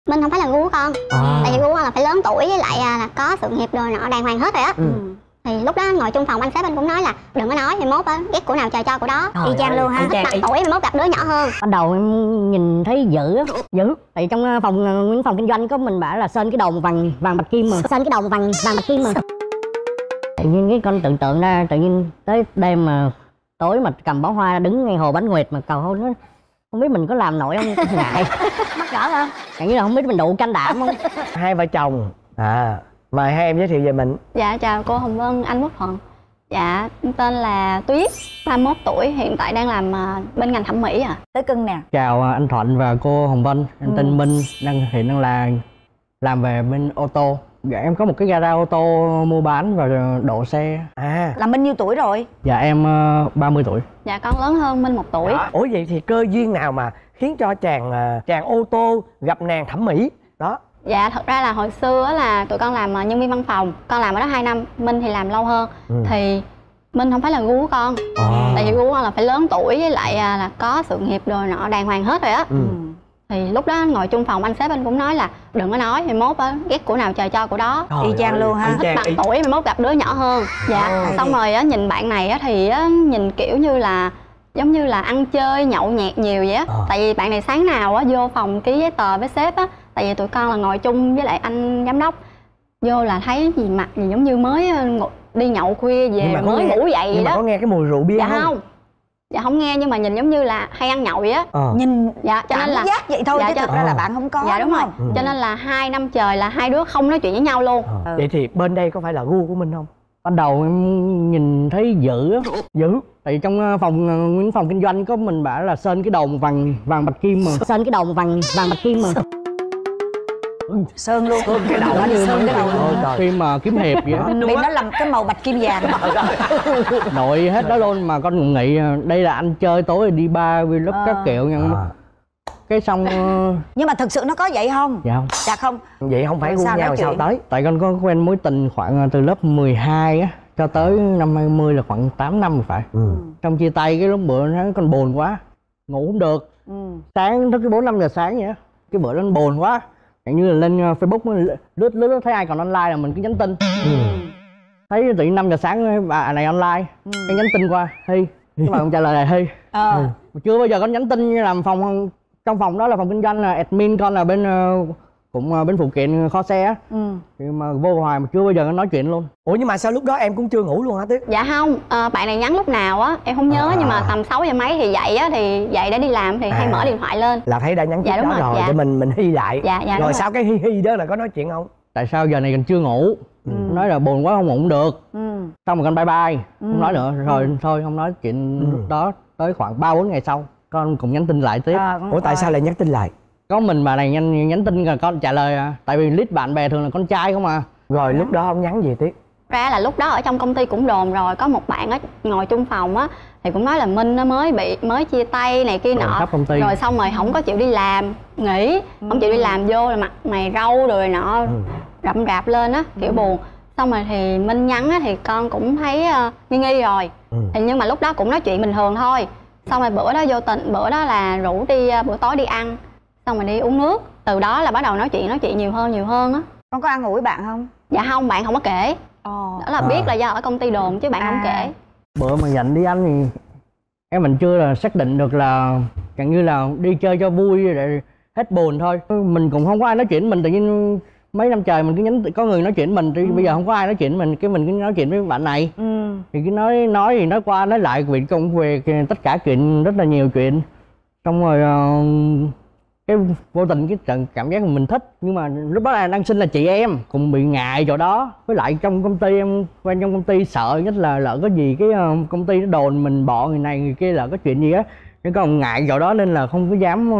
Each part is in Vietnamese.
Minh không phải là gu của con. Tại vì gu của con là phải lớn tuổi với lại là có sự nghiệp rồi nọ đàng hoàng hết rồi á. Thì lúc đó ngồi chung phòng anh sếp anh cũng nói là đừng có nói, thì mốt á ghét của nào trời cho của đó. Y chang luôn ha. Bằng tuổi mà mốt gặp đứa nhỏ hơn. Ban đầu em nhìn thấy dữ á, dữ. Tại trong phòng kinh doanh có mình bảo là sơn cái đầu vàng bạch kim mà. Sơn cái đầu vàng bạch kim mà. Tự nhiên cái con tưởng tượng ra, tự nhiên tới đêm mà tối mà cầm bó hoa đứng ngay hồ Bánh Nguyệt mà cầu hôn nó, không biết mình có làm nổi không, ngại. Mắc cỡ không? Chẳng như là không biết mình đủ can đảm không. Hai vợ chồng mời hai em giới thiệu về mình. Dạ chào cô Hồng Vân, anh Quốc Thuận. Dạ tên là Tuyết, 31 tuổi, hiện tại đang làm bên ngành thẩm mỹ Tới cưng nè. Chào anh Thuận và cô Hồng Vân, em tên Minh, hiện đang là làm về bên ô tô. Dạ em có một cái gara ô tô mua bán và độ xe. Là Minh nhiêu tuổi rồi? Dạ em 30 tuổi. Dạ con lớn hơn Minh 1 tuổi. Ủa vậy thì cơ duyên nào mà khiến cho chàng ô tô gặp nàng thẩm mỹ đó? Dạ thật ra là hồi xưa là tụi con làm nhân viên văn phòng, con làm ở đó 2 năm, Minh thì làm lâu hơn. Thì Minh không phải là gu của con. Tại vì gu của con là phải lớn tuổi với lại là có sự nghiệp rồi nọ đàng hoàng hết rồi á. Thì lúc đó ngồi chung phòng anh sếp anh cũng nói là đừng có nói, thì mốt á ghét của nào trời cho của đó. Y chang luôn ha. Thích bằng tuổi mà mốt gặp đứa nhỏ hơn. Dạ xong rồi á nhìn bạn này á thì á nhìn kiểu như là giống như là ăn chơi nhậu nhẹt nhiều vậy á. Tại vì bạn này sáng nào á vô phòng ký giấy tờ với sếp á, tại vì tụi con là ngồi chung với lại anh giám đốc, vô là thấy gì mặt gì giống như mới đi nhậu khuya về mới ngủ dậy vậy đó. Có nghe cái mùi rượu bia không? Dạ không nghe, nhưng mà nhìn giống như là hay ăn nhậu vậy á. Nhìn dạ cho nên là giác vậy thôi, chứ thực ra là bạn không có. Dạ đúng rồi. Cho nên là 2 năm trời là hai đứa không nói chuyện với nhau luôn. Vậy thì bên đây có phải là gu của Minh không? Ban đầu em nhìn thấy dữ á, dữ. Tại trong phòng kinh doanh có mình bảo là sơn cái đầu vàng bạch kim mà. Sơn cái đầu vàng bạch kim mà. Sơn luôn. Sơn cái đầu như sơn cái đầu khi mà kiếm hiệp vậy á. Vì nó làm cái màu bạch kim vàng. Nội hết đó luôn, mà con cũng nghĩ đây là anh chơi tối đi bar vlog các kiểu nha. Cái xong nhưng mà thực sự nó có vậy không? Dạ không. Dạ không. Vậy không phải gu nhau sao tới? Tại con có quen mối tình khoảng từ lớp 12 á cho tới năm 20 là khoảng 8 năm rồi phải. Xong chia tay cái lúc bữa nó con buồn quá, ngủ không được. Sáng thức cái 4-5 giờ sáng vậy á, cái bữa đó buồn quá, dạng như là lên Facebook lướt thấy ai còn online là mình cứ nhắn tin. Thấy tự nhiên 5 giờ sáng bà này online, cái nhắn tin qua Hy, cái bà không trả lời là Hy. Chưa bao giờ con nhắn tin như làm trong phòng đó là phòng kinh doanh, là admin con là bên cũng bên phụ kiện kho xe á. Thì mà vô hoài mà chưa bao giờ con nói chuyện luôn. Ủa nhưng mà sao lúc đó em cũng chưa ngủ luôn hả Tuyết? Dạ không, bạn này nhắn lúc nào á em không nhớ, nhưng mà tầm 6 giờ mấy thì dậy á, thì dậy để đi làm thì hay mở điện thoại lên. Là thấy đã nhắn trước đó rồi, để mình Hy lại. Dạ rồi sau cái Hy đó là có nói chuyện không? Tại sao giờ này còn chưa ngủ? Nói là buồn quá không ngủ được. Xong rồi con bye bye, không nói nữa, rồi thôi không nói chuyện đó. Tới khoảng 3-4 ngày sau con cũng nhắn tin lại tiếp. Ủa tại sao lại nhắn tin lại? Có mình bà này nhắn tin là con trả lời tại vì list bạn bè thường là con trai không à. Rồi lúc đó ông nhắn gì Tuyết? Ra là lúc đó ở trong công ty cũng đồn rồi, có một bạn á ngồi chung phòng á thì cũng nói là Minh nó mới chia tay này kia nọ, rồi xong rồi không có chịu đi làm, nghỉ, không chịu đi làm, vô là mặt mày râu rồi nọ rậm rạp lên á, kiểu buồn. Xong rồi thì Minh nhắn á thì con cũng thấy nghi rồi. Thì nhưng mà lúc đó cũng nói chuyện bình thường thôi. Xong rồi bữa đó vô tình, bữa đó là rủ đi bữa tối đi ăn, xong rồi đi uống nước. Từ đó là bắt đầu nói chuyện nhiều hơn á. Con có ăn ngủ với bạn không? Dạ không, bạn không có kể. Đó là biết là do ở công ty đồn chứ bạn không kể. Bữa mà dành đi ăn thì mình chưa là xác định được là gần như là đi chơi cho vui để hết buồn thôi. Mình cũng không có ai nói chuyện mình, tự nhiên mấy năm trời mình cứ nhắn có người nói chuyện mình, thì bây giờ không có ai nói chuyện mình, cái mình cứ nói chuyện với bạn này. Thì cứ nói thì nói qua nói lại việc công việc, tất cả chuyện, rất là nhiều chuyện. Xong rồi cái vô tình cái cảm giác mình thích, nhưng mà lúc đó là đang sinh là chị em cũng bị ngại chỗ đó. Với lại trong công ty em quen trong công ty sợ nhất là lỡ có gì cái công ty nó đồn mình bỏ người này người kia, lỡ có chuyện gì á, nên còn ngại chỗ đó nên là không có dám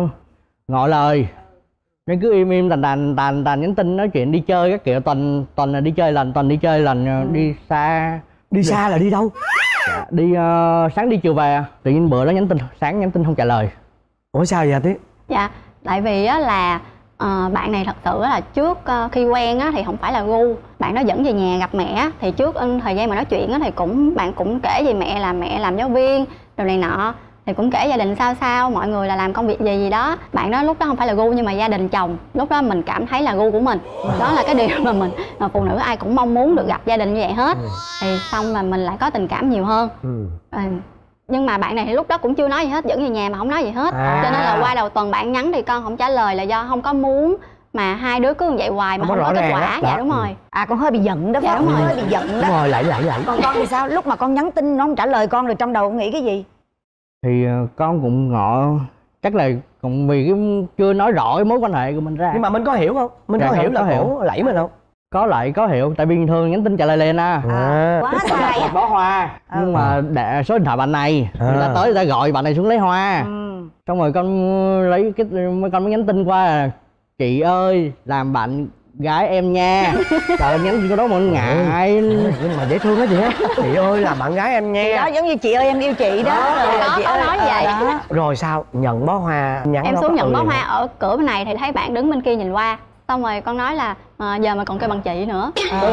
ngỏ lời, nên cứ im tàn nhắn tin nói chuyện đi chơi các kiểu. Tuần là đi chơi lần, đi xa. Đi xa là đi đâu? Dạ, đi sáng đi chiều về. Tự nhiên bữa đó sáng nhắn tin không trả lời. Ủa sao vậy Tuyết? Dạ tại vì á là bạn này thật sự là trước khi quen á thì không phải là gu. Bạn đó dẫn về nhà gặp mẹ, thì trước thời gian mà nói chuyện á thì bạn cũng kể về mẹ là mẹ làm giáo viên rồi này nọ. thì cũng kể gia đình sao mọi người là làm công việc gì đó. Bạn đó lúc đó không phải là gu nhưng mà gia đình chồng, lúc đó mình cảm thấy là gu của mình. Đó là cái điều mà mình, phụ nữ ai cũng mong muốn được gặp gia đình như vậy hết. Thì xong mà mình lại có tình cảm nhiều hơn. Nhưng mà bạn này thì lúc đó cũng chưa nói gì hết, vẫn về nhà mà không nói gì hết. Cho nên là qua đầu tuần bạn nhắn thì con không trả lời là do không có muốn mà hai đứa cứ như vậy hoài mà không có kết quả. Dạ đúng rồi. Con hơi bị giận đó. Dạ đúng rồi. Hơi bị giận đó. Đúng rồi, lại. Còn con thì sao? Lúc mà con nhắn tin nó không trả lời con rồi trong đầu con nghĩ cái gì? Thì con cũng ngọ, chắc là cũng vì cái chưa nói rõ cái mối quan hệ của mình ra. Nhưng mà mình có hiểu không? Mình có hiểu là cổ lẫy mình không? Có hiểu, tại vì thường nhắn tin trả lời liền Quá sai một bó hoa. Nhưng mà để số điện thoại bạn này, người ta tới người ta gọi bạn này xuống lấy hoa. Xong rồi con lấy con mới nhắn tin qua là chị ơi làm bạn gái em nha. Trời ơi, nhắn tin đó mà ngại. Nhưng mà dễ thương đó chị á. Chị ơi làm bạn gái em nha. Đó giống như chị ơi em yêu chị đó. Có nói vậy. Rồi sao? Nhận bó hoa nhắn em xuống nhận bó hoa ở cửa bên này thì thấy bạn đứng bên kia nhìn qua. Xong rồi con nói là giờ mà còn kêu bằng chị nữa.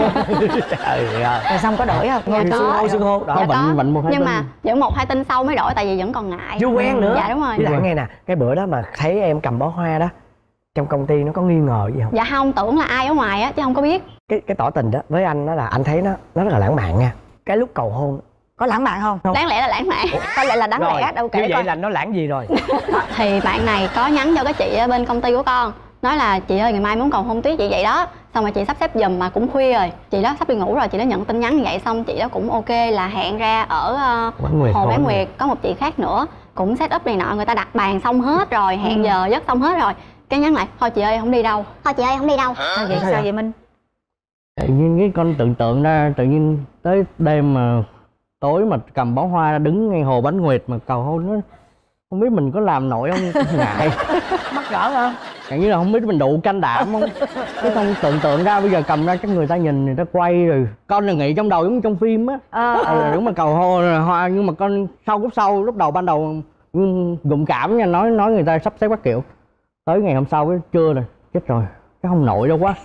Trời ơi. Rồi xong có đổi không? Dạ xưng hô đó. Dạ có. Một hai nhưng tin. mà vẫn 1-2 tin sau mới đổi tại vì vẫn còn ngại. Chưa quen nữa. Dạ đúng rồi. Với lại nghe nè, cái bữa đó mà thấy em cầm bó hoa đó, trong công ty nó có nghi ngờ gì không? Dạ không, tưởng là ai ở ngoài á chứ không có biết. Cái tỏ tình đó với anh đó là anh thấy nó rất là lãng mạn nha. Cái lúc cầu hôn có lãng mạn không? Đáng lẽ là lãng mạn. Có lẽ là đáng lẽ đâu kể. Như vậy là nó lãng gì rồi? Thì bạn này có nhắn cho cái chị ở bên công ty của con, nói là chị ơi ngày mai muốn cầu hôn Tuyết chị vậy đó. Xong rồi chị sắp xếp giùm mà cũng khuya rồi, chị đó sắp đi ngủ rồi, chị đó nhận tin nhắn như vậy. Xong chị đó cũng ok là hẹn ra ở Hồ Bán Nguyệt, có một chị khác nữa cũng set up này nọ, người ta đặt bàn xong hết rồi, hẹn giờ giấc xong hết rồi, cái nhắn lại thôi chị ơi không đi đâu. Thôi chị ơi không đi đâu. Sao vậy Minh? Tự nhiên cái con tưởng tượng ra, tự nhiên tới đêm mà tối mà cầm bó hoa đứng ngay Hồ Bán Nguyệt mà cầu hôn nó, không biết mình có làm nổi không? Ngại. Mắc cỡ hả? Cảm như là không biết mình đủ can đảm không. Cái không tưởng tượng ra bây giờ cầm ra chắc người ta nhìn, người ta quay rồi con là nghĩ trong đầu giống như trong phim á. Đúng mà cầu hôn rồi hoa, nhưng mà con sau lúc đầu ban đầu gụng cảm nha, nói người ta sắp xếp các kiểu. Tới ngày hôm sau cái trưa rồi chết rồi, cái không nổi đâu quá.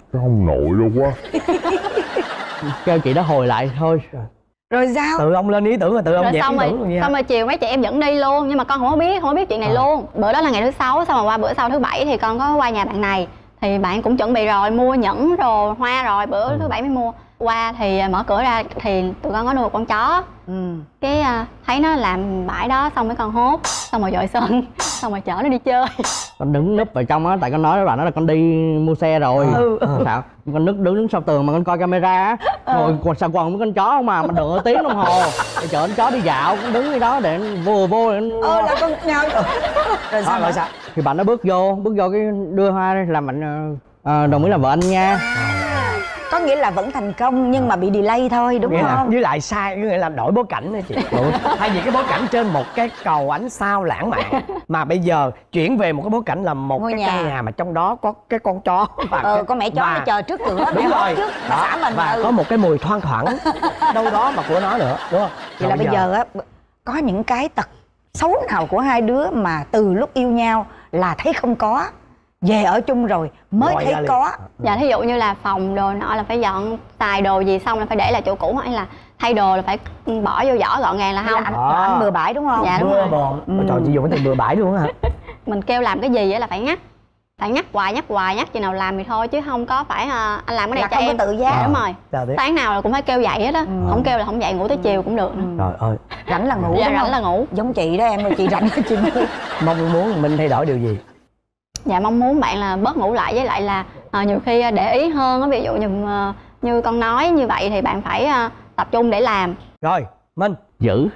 Kêu chị đó hồi lại thôi. Rồi sao? Tự ông lên ý tưởng rồi tự ông dẹp ý tưởng xong rồi chiều mấy chị em vẫn đi luôn, nhưng mà con không có biết chuyện này luôn. Bữa đó là ngày thứ 6, xong rồi qua bữa sau thứ 7 thì con có qua nhà bạn này, thì bạn cũng chuẩn bị rồi, mua nhẫn rồi hoa rồi, bữa thứ 7 mới mua. Qua thì mở cửa ra thì tụi con có nuôi một con chó. Cái thấy nó làm bãi đó xong mấy con hốt, xong rồi dội sân, xong rồi chở nó đi chơi. Con đứng núp vào trong á, tại con nói với bạn đó là con đi mua xe rồi. Sao con đứng sau tường mà con coi camera á, rồi còn xà quần với con chó không mà được tiếng đồng hồ để chở con chó đi dạo, con đứng đi đó để vô để là con nhau. Rồi sao? Thì bạn nó bước vô cái đưa hoa làm bạn đồng ý là vợ anh nha. Có nghĩa là vẫn thành công nhưng mà bị delay thôi đúng không? Với lại sai, nghĩa là đổi bối cảnh đó chị. Thay vì cái bối cảnh trên một cái cầu ánh sao lãng mạn mà bây giờ chuyển về một cái bối cảnh là một cái căn nhà mà trong đó có cái con chó và con mẹ chó nó chờ trước cửa. Đúng rồi trước xã mình và có một cái mùi thoang thoảng đâu đó mà của nó nữa, đúng không? Vậy là bây giờ á có những cái tật xấu nào của hai đứa mà từ lúc yêu nhau là thấy không có, về ở chung rồi mới thấy có? Dạ thí dụ như là phòng đồ nọ là phải dọn, xài đồ gì xong là phải để lại chỗ cũ, hay là thay đồ là phải bỏ vô giỏ gọn gàng là không. Anh bừa bãi đúng không? Dạ đúng rồi. Trời, chị dùng cái từ bừa bãi luôn hả? Mình kêu làm cái gì á là phải nhắc hoài chừng nào làm thì thôi, chứ không có phải anh làm cái này cho em. Không có tự giác. Dạ, đúng rồi. Sáng nào là cũng phải kêu dậy hết á. Không kêu là không dậy, ngủ tới chiều cũng được nữa. Trời ơi, rảnh là ngủ. Dạ rảnh là ngủ. Giống chị đó em, rồi chị rảnh chị ngủ. Mong muốn mình thay đổi điều gì? Dạ mong muốn bạn là bớt ngủ lại, với lại là nhiều khi để ý hơn á, ví dụ như con nói như vậy thì bạn phải tập trung để làm. Rồi Minh giữ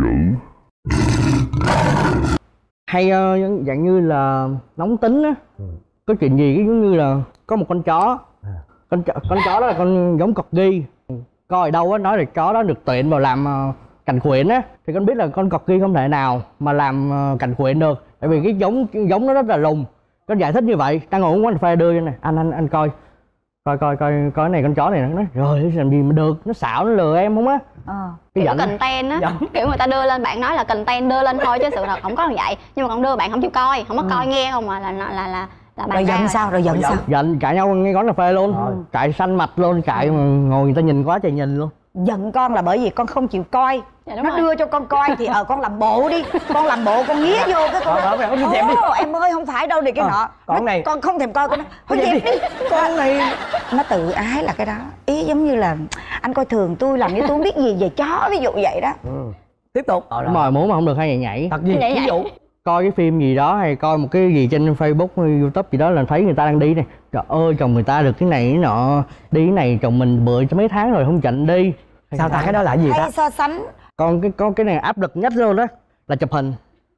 hay dạng như là nóng tính á. Có chuyện gì cái giống như là có một con chó con chó đó là con giống corgi, coi ở đâu á nói là chó đó được tuyển vào làm cảnh khuyển á, thì con biết là con corgi không thể nào mà làm cảnh khuyển được, tại vì cái giống nó rất là lùn. Con giải thích như vậy, đang ngồi uống quán cà phê đưa cho này, anh coi cái này, con chó này, nó nói rồi làm gì mà được, nó xạo nó lừa em không á. Kiểu content á, kiểu người ta đưa lên, bạn nói là content đưa lên thôi chứ sự thật không có như vậy. Nhưng mà con đưa bạn không chịu coi, không có coi nghe không mà là bạn. Rồi giận sao? Giận cãi nhau ngay quán cà phê luôn, cãi xanh mặt luôn, cãi mà ngồi người ta nhìn quá trời nhìn luôn. giận con là bởi vì con không chịu coi. Nó rồi. đưa cho con coi thì con làm bộ đi, con làm bộ, con nghía vô cái con em ơi không phải đâu, thì cái nọ con này con không thèm coi, con dẹp đi con này. Nó tự ái là cái đó, ý giống như là anh coi thường tôi, làm như tôi không biết gì về chó, ví dụ vậy đó. Tiếp tục. Đúng rồi, muốn mà không được hay nhảy. Thật gì? Ví dụ coi cái phim gì đó hay coi một cái gì trên Facebook hay YouTube gì đó là thấy người ta đang đi này, trời ơi chồng người ta được cái này cái nọ, đi cái này chồng mình bữa cho mấy tháng rồi không chịnh đi. sao ta, cái đó là gì ta? Hay so sánh. Con cái này áp lực nhất luôn đó là chụp hình.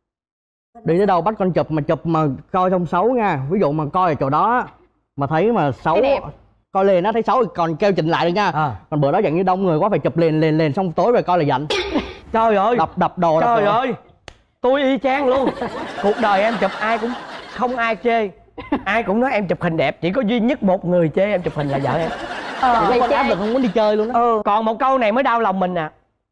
Đi tới đâu bắt con chụp mà coi xong xấu nha. Ví dụ mà coi ở chỗ đó mà thấy mà xấu, coi liền nó thấy xấu thì còn kêu chỉnh lại được nha. Còn bữa đó dạng như đông người quá phải chụp liền xong tối về coi là giận. Trời ơi, đập đồ. Trời ơi, tôi y chang luôn. Cuộc đời em chụp ai cũng không ai chê, ai cũng nói em chụp hình đẹp, chỉ có duy nhất một người chê em chụp hình là vợ em. Thì con áp lực không muốn đi chơi luôn đó. Còn một câu này mới đau lòng mình nè,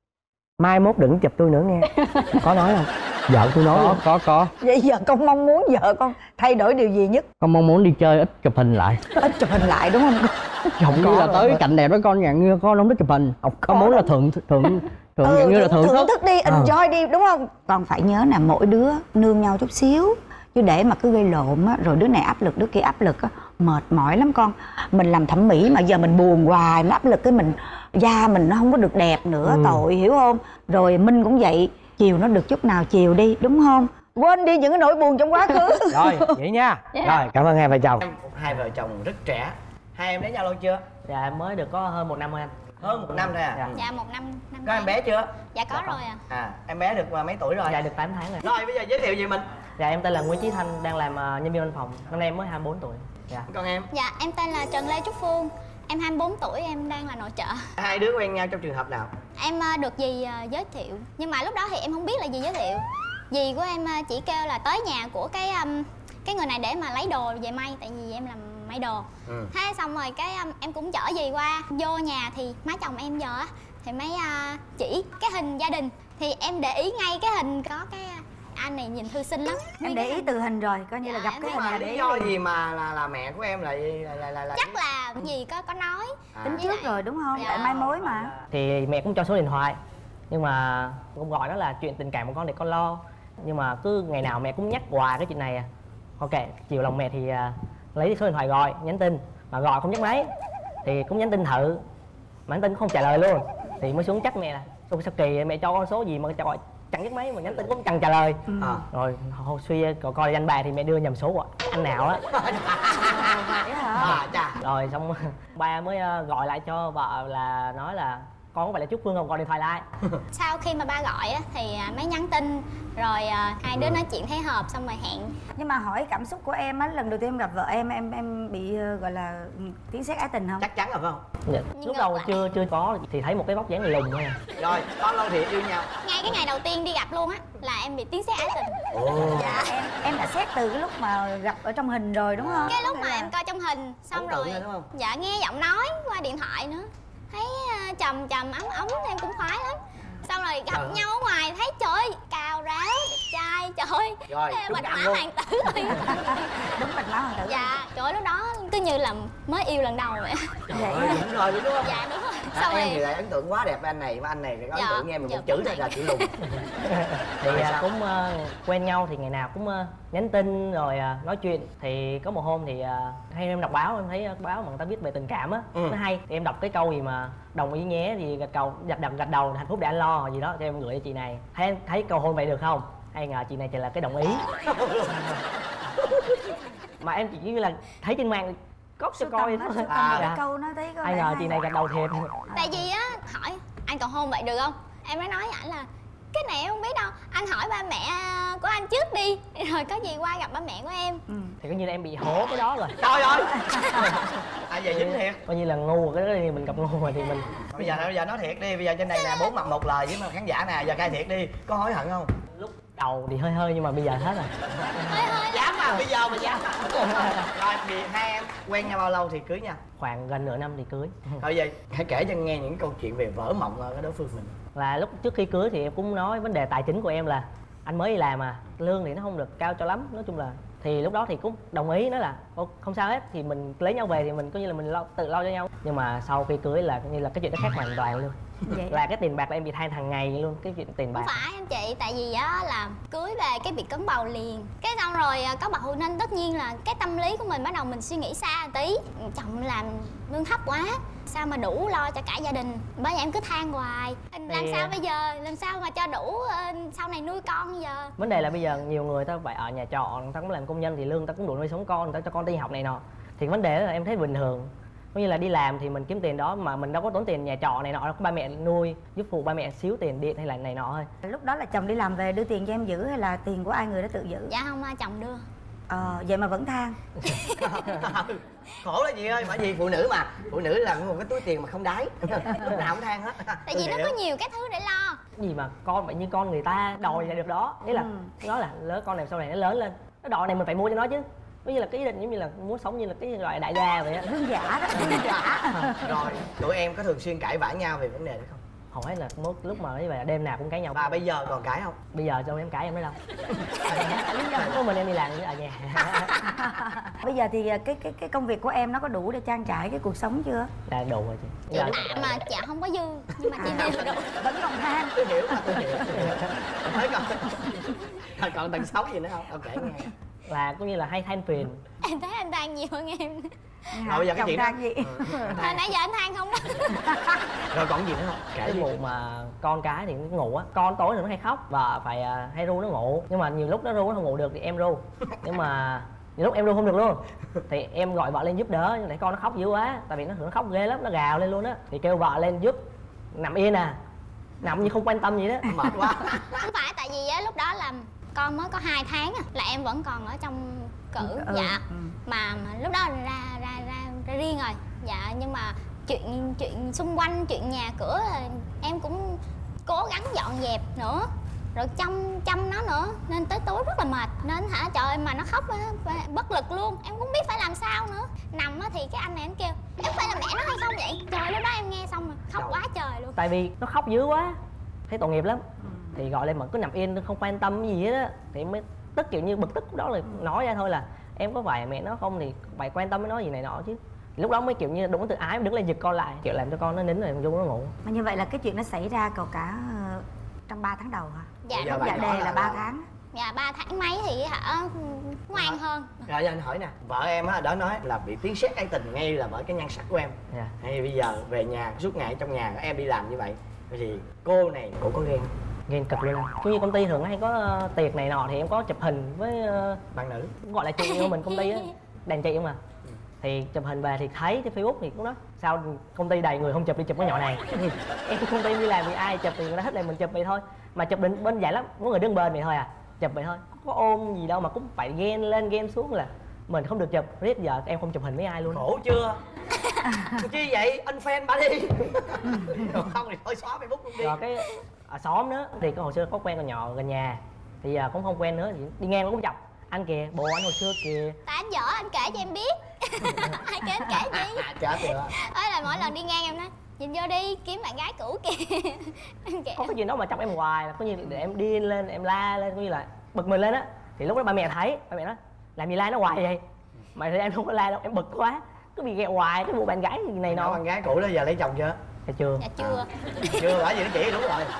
mai mốt đừng chụp tôi nữa nghe. Có nói không? Vợ tôi nói có. Vậy giờ con mong muốn vợ con thay đổi điều gì nhất? Con mong muốn đi chơi ít chụp hình lại. Ít chụp hình lại đúng không? Chồng như là tới cạnh đẹp đó con dạng như con không thích chụp hình. Con muốn là thưởng dạng như là thưởng thức đi, enjoy đi đúng không? Con phải nhớ là mỗi đứa nương nhau chút xíu, chứ để mà cứ gây lộn á, rồi đứa này áp lực đứa kia áp lực á, mệt mỏi lắm con. Mình làm thẩm mỹ mà giờ mình buồn hoài, mình áp lực cái mình da mình nó không có được đẹp nữa, tội hiểu không? Rồi Minh cũng vậy, chiều nó được chút nào chiều đi đúng không? Quên đi những cái nỗi buồn trong quá khứ. Rồi vậy nha. Rồi cảm ơn hai vợ chồng. Hai vợ chồng rất trẻ. Hai em lấy nhau lâu chưa? Dạ em mới được có hơn 1 năm thôi anh. Hơn 1 năm thôi à? Dạ 1 năm. Có em bé chưa? Dạ có rồi à. Em bé được mấy tuổi rồi? Dạ được 8 tháng rồi. Rồi bây giờ giới thiệu về mình. Dạ em tên là Nguyễn Chí Thanh, đang làm nhân viên văn phòng. Năm nay em mới 24 tuổi. Dạ. Còn em? Dạ em tên là Trần Lê Trúc Phương. Em 24 tuổi, em đang là nội trợ. Hai đứa quen nhau trong trường hợp nào? Em được dì giới thiệu. Nhưng mà lúc đó thì em không biết là dì giới thiệu. Dì của em chỉ kêu là tới nhà của cái người này để mà lấy đồ về may. Tại vì em làm may đồ. Thế xong rồi em cũng chở dì qua. Vô nhà thì má chồng em giờ á thì mới chỉ cái hình gia đình. Thì em để ý ngay cái hình có cái anh này nhìn thư sinh lắm. Em để ý từ hình rồi, coi như là gặp cái hình là để ý. Lý do gì mà là mẹ của em lại Chắc là dì có nói tính trước rồi đúng không? Tại mai mối mà. Thì mẹ cũng cho số điện thoại, nhưng mà cũng gọi đó là chuyện tình cảm của con để con lo. Nhưng mà cứ ngày nào mẹ cũng nhắc hoài cái chuyện này à. Ok, chiều lòng mẹ thì lấy số điện thoại gọi, nhắn tin. Mà gọi không nhấc máy thì cũng nhắn tin thử, mà nhắn tin cũng không trả lời luôn. Thì mới xuống trách mẹ là sao kỳ mẹ cho con số gì mà gọi chẳng nhấc máy, mà nhắn tin cũng chẳng trả lời. Rồi hồi suy coi danh bà thì mẹ đưa nhầm số rồi, anh nào á. Vậy hả? Rồi xong ba mới gọi lại cho vợ là nói là con có phải là Trúc Phương không, gọi điện thoại lại. Sau khi mà ba gọi á thì mới nhắn tin. Rồi hai đứa nói chuyện thấy hợp xong rồi hẹn. Nhưng mà hỏi cảm xúc của em á, lần đầu tiên em gặp vợ em bị gọi là tiếng sét ái tình không? Chắc chắn rồi phải không? Dạ. Lúc đầu chưa có thì thấy một cái vóc dáng lùn thôi à. Rồi bao lâu thì yêu nhau? Ngay cái ngày đầu tiên đi gặp luôn á là em bị tiếng sét ái tình. Dạ em đã xét từ cái lúc mà gặp ở trong hình rồi đúng không? Cái lúc mà em coi trong hình xong rồi dạ nghe giọng nói qua điện thoại nữa, thấy trầm ấm em cũng khoái lắm. Xong rồi gặp nhau ở ngoài thấy trời ơi, cao ráo đẹp trai, trời ơi bạch mã hoàng tử rồi. Đúng bạch mã hoàng tử. Dạ trời ơi, lúc đó cứ như là mới yêu lần đầu vậy. Vậy đúng rồi đúng không? Dạ đúng rồi. Xong em rồi thì lại ấn tượng quá đẹp với anh này, và anh này thì có ấn tượng em một chữ thôi là chữ lùn. Thì cũng quen nhau thì ngày nào cũng nhắn tin rồi nói chuyện. Thì có một hôm thì hay em đọc báo, em thấy báo mà người ta viết về tình cảm á, nó hay. Thì em đọc cái câu gì mà đồng ý nhé thì gật đầu hạnh phúc để anh lo gì đó, cho em gửi cho chị này. Thấy câu hôn vậy được không? Hay ngờ chị này chỉ là cái đồng ý. Mà em chỉ như là thấy trên mạng cóp cho coi thôi. Cái câu nó thấy có ai ngờ chị này gật đầu thiệt. Tại vì á hỏi anh cầu hôn vậy được không, em mới nói với ảnh là cái này em không biết đâu, anh hỏi ba mẹ của anh trước đi rồi có gì qua gặp ba mẹ của em. Thì coi như là em bị hố cái đó rồi. Trời ơi. Vậy dính thiệt. Coi như là ngu, cái đó thì mình gặp ngu rồi thì mình. Bây giờ nói thiệt đi, bây giờ trên đây nè 4 mặt một lời với mà khán giả nè, giờ khai thiệt đi, có hối hận không? Lúc đầu thì hơi nhưng mà bây giờ hết rồi. Dám mà, bây giờ mà dám. Rồi thì hai em quen nhau bao lâu thì cưới nhau? Khoảng gần nửa năm thì cưới. Thôi vậy hãy kể cho nghe những câu chuyện về vỡ mộng ở đối phương mình. Là lúc trước khi cưới thì em cũng nói vấn đề tài chính của em là anh mới đi làm mà lương thì nó không được cao cho lắm, nói chung là thì lúc đó thì cũng đồng ý, nói là không sao hết, thì mình lấy nhau về thì mình coi như là mình tự lo cho nhau. Nhưng mà sau khi cưới là coi như là cái chuyện nó khác hoàn toàn luôn. Vậy là cái tiền bạc là em bị than hàng ngày luôn, cái chuyện tiền bạc. Không phải anh chị, tại vì á là cưới về cái bị cấn bầu liền, cái xong rồi có bầu nên tất nhiên là cái tâm lý của mình bắt đầu mình suy nghĩ xa một tí. Chồng làm lương thấp quá, sao mà đủ lo cho cả gia đình. Bởi vậy em cứ than hoài, làm sao bây giờ, làm sao mà cho đủ sau này nuôi con giờ. Vấn đề là bây giờ nhiều người ta phải ở nhà trọ, người ta cũng làm công nhân thì lương ta cũng đủ nuôi sống con, người ta cho con đi học này nọ. Thì vấn đề là em thấy bình thường, cũng như là đi làm thì mình kiếm tiền đó mà mình đâu có tốn tiền nhà trọ này nọ, có ba mẹ nuôi, giúp phụ ba mẹ xíu tiền điện hay là này nọ thôi. Lúc đó là chồng đi làm về đưa tiền cho em giữ hay là tiền của ai người đó tự giữ? Dạ không, chồng đưa. Vậy mà vẫn than. Khổ là gì ơi, bởi vì phụ nữ là một cái túi tiền mà không đáy, lúc nào cũng than hết. Tại vì nó có nhiều cái thứ để lo. Gì mà con vậy, như con người ta đòi là được đó, nghĩa là nó là lớn, con này sau này nó lớn lên, nó đòi này mình phải mua cho nó chứ. Giống như là cái ý định giống như là muốn sống như là cái loại đại gia vậy á. Hương giả đó, hương giả. Rồi tụi em có thường xuyên cãi vã nhau về vấn đề đó không? Hầu hết là lúc mà như vậy đêm nào cũng cãi nhau. Và bây giờ còn cãi không? Bây giờ đâu em cãi em nói đâu. Có mình em đi làm ở nhà. Bây giờ thì cái công việc của em nó có đủ để trang trải cái cuộc sống chưa? Là đủ rồi chị. Mà dạ không có dư, nhưng mà chi tiêu đủ. Vẫn còn than. Tôi hiểu mà, tôi hiểu. Thấy còn tầng 6 gì nữa không? Ok nghe. Là cũng như là hay than phiền. Em thấy anh than nhiều hơn em. Rồi bây giờ cái chuyện đó gì? Hồi nãy giờ anh than không đó. Rồi còn gì nữa không? Cái vụ mà con cái thì nó ngủ á, con tối thì nó hay khóc và phải hay ru nó ngủ, nhưng mà nhiều lúc nó ru nó không ngủ được thì em ru, nhưng mà nhiều lúc em ru không được luôn thì em gọi vợ lên giúp đỡ, nhưng để con nó khóc dữ quá, tại vì nó khóc ghê lắm, nó gào lên luôn á, thì kêu vợ lên giúp, nằm yên nằm như không quan tâm gì đó. Mệt quá. Không phải, tại vì á lúc đó là con mới có 2 tháng là em vẫn còn ở trong cữ. Dạ. Mà lúc đó ra riêng rồi. Dạ, nhưng mà chuyện xung quanh, chuyện nhà cửa là em cũng cố gắng dọn dẹp nữa, rồi chăm nó nữa, nên tới tối rất là mệt. Nên trời ơi, mà nó khóc bất lực luôn, em cũng biết phải làm sao nữa. Nằm thì cái anh này anh kêu em phải là mẹ nó hay không vậy. Trời, lúc đó em nghe xong rồi khóc quá trời luôn. Tại vì nó khóc dữ quá, thấy tội nghiệp lắm, thì gọi lên mà cứ nằm yên không quan tâm gì hết á, thì mới tức, kiểu như bực tức đó là nói ra thôi là em có phải mẹ nó không thì phải quan tâm với nó gì này nọ chứ. Lúc đó mới kiểu như đúng tự ái, đứng lên giật con lại, kiểu làm cho con nó nín rồi vô nó ngủ. Mà như vậy là cái chuyện nó xảy ra cậu cả trong 3 tháng đầu hả? Dạ, dạ đề là 3 tháng. Dạ 3 tháng mấy thì ngoan hơn. Rồi anh hỏi nè, vợ em á đã nói là bị tiếng sét ái tình ngay là bởi cái nhan sắc của em. Dạ. Hay bây giờ về nhà suốt ngày trong nhà em đi làm như vậy thì cô này cổ có ghen không? Ghen cực luôn. Cũng như công ty thường hay có tiệc này nọ thì em có chụp hình với bạn nữ, gọi là chị của mình công ty á, đàn chị không à. Thì chụp hình về thì thấy trên Facebook thì cũng nói sao công ty đầy người không chụp, đi chụp cái nhỏ này. Em công ty đi làm thì ai chụp thì người ta thích, này mình chụp vậy thôi, mà chụp định bên dài lắm, có người đứng bên vậy thôi à, chụp vậy thôi, có ôm gì đâu mà cũng phải ghen lên ghen xuống là mình không được chụp. Riết giờ em không chụp hình với ai luôn. khổ chưa? Chi vậy, anh fan bà đi. Không thì thôi xóa Facebook luôn đi. Rồi cái ở xóm nữa thì cái hồi xưa có quen con nhỏ gần nhà, thì giờ cũng không quen nữa, thì đi ngang cũng chọc anh kìa, bồ anh hồi xưa kìa. Tại anh vợ anh kể cho em biết. Ai kể anh kể gì? Chết rồi. Ơi là mỗi lần đi ngang em nói nhìn vô đi kiếm bạn gái cũ kìa. Em kể Không có chuyện đó mà chọc em hoài, là có như để em điên lên, em la lên, có như là bực mình lên á. Thì lúc đó ba mẹ thấy, ba mẹ nói làm gì la nó hoài vậy, mà thì em không có la đâu, em bực quá, cứ bị ghẹo hoài cái vụ bạn gái gì này nọ. Bạn gái cũ đó giờ lấy chồng chưa? Dạ chưa. dạ chưa. Chưa, bởi vì nó chỉ đúng rồi.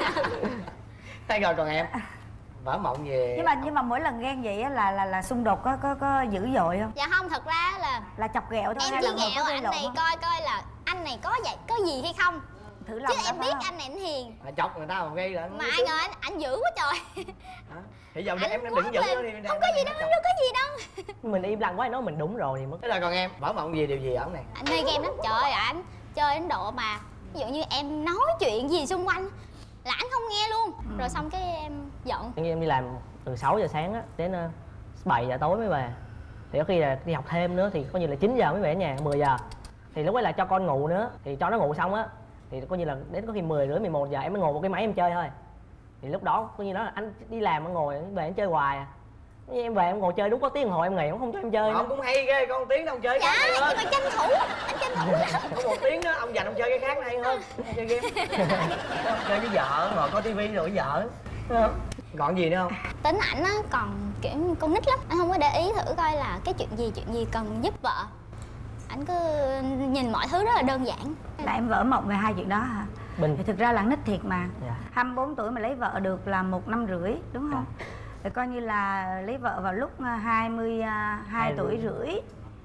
Thế rồi còn em vỡ mộng về. Nhưng mà mỗi lần ghen vậy á là xung đột có dữ dội không? Dạ không, thật ra là chọc ghẹo thôi em hay chỉ là ghẹo anh này coi là anh này có vậy có gì hay không, thử lòng chứ em biết anh này anh hiền mà chọc người ta mà gây là mà ai ngờ anh dữ quá trời. Thì giờ em đừng giận nó đi. Không có gì đâu, đâu có gì đâu. Mình im lặng quá, nói mình đúng rồi thì mất. Thế là còn em vỡ mộng về điều gì ở này? Anh mê game lắm, trời ơi anh chơi đến độ mà ví dụ như em nói chuyện gì xung quanh là anh không nghe luôn. Rồi xong cái em giận. Em đi làm từ 6 giờ sáng á đến 7 giờ tối mới về, thì có khi là đi học thêm nữa thì coi như là 9 giờ mới về nhà, 10 giờ thì lúc ấy là cho con ngủ nữa, thì cho nó ngủ xong á thì coi như là đến có khi 10 rưỡi 11 giờ em mới ngồi một cái máy em chơi thôi. Thì lúc đó coi như đó là anh đi làm anh ngồi về anh chơi hoài à. Em về em ngồi chơi đúng có tiếng đồng hồ em nghỉ, không cho em chơi. Ông cũng hay ghê, con tiếng đâu chơi dạ, khác hay hơn. nhưng mà tranh thủ, anh tranh thủ lắm. Có một tiếng đó ông dành ông chơi cái khác hay hơn. Chơi game. Chơi với vợ, ngồi coi tivi rồi với vợ. Còn gì nữa không? Tính ảnh á còn kiểu như con nít lắm, anh không có để ý thử coi là cái chuyện gì cần giúp vợ. Ảnh cứ nhìn mọi thứ rất là đơn giản. Là em vỡ mộng về hai chuyện đó hả? Thì thực ra là nít thiệt mà. 24 tuổi mà lấy vợ được là 1 năm rưỡi đúng không? Thì coi như là lấy vợ vào lúc 22 tuổi rưỡi.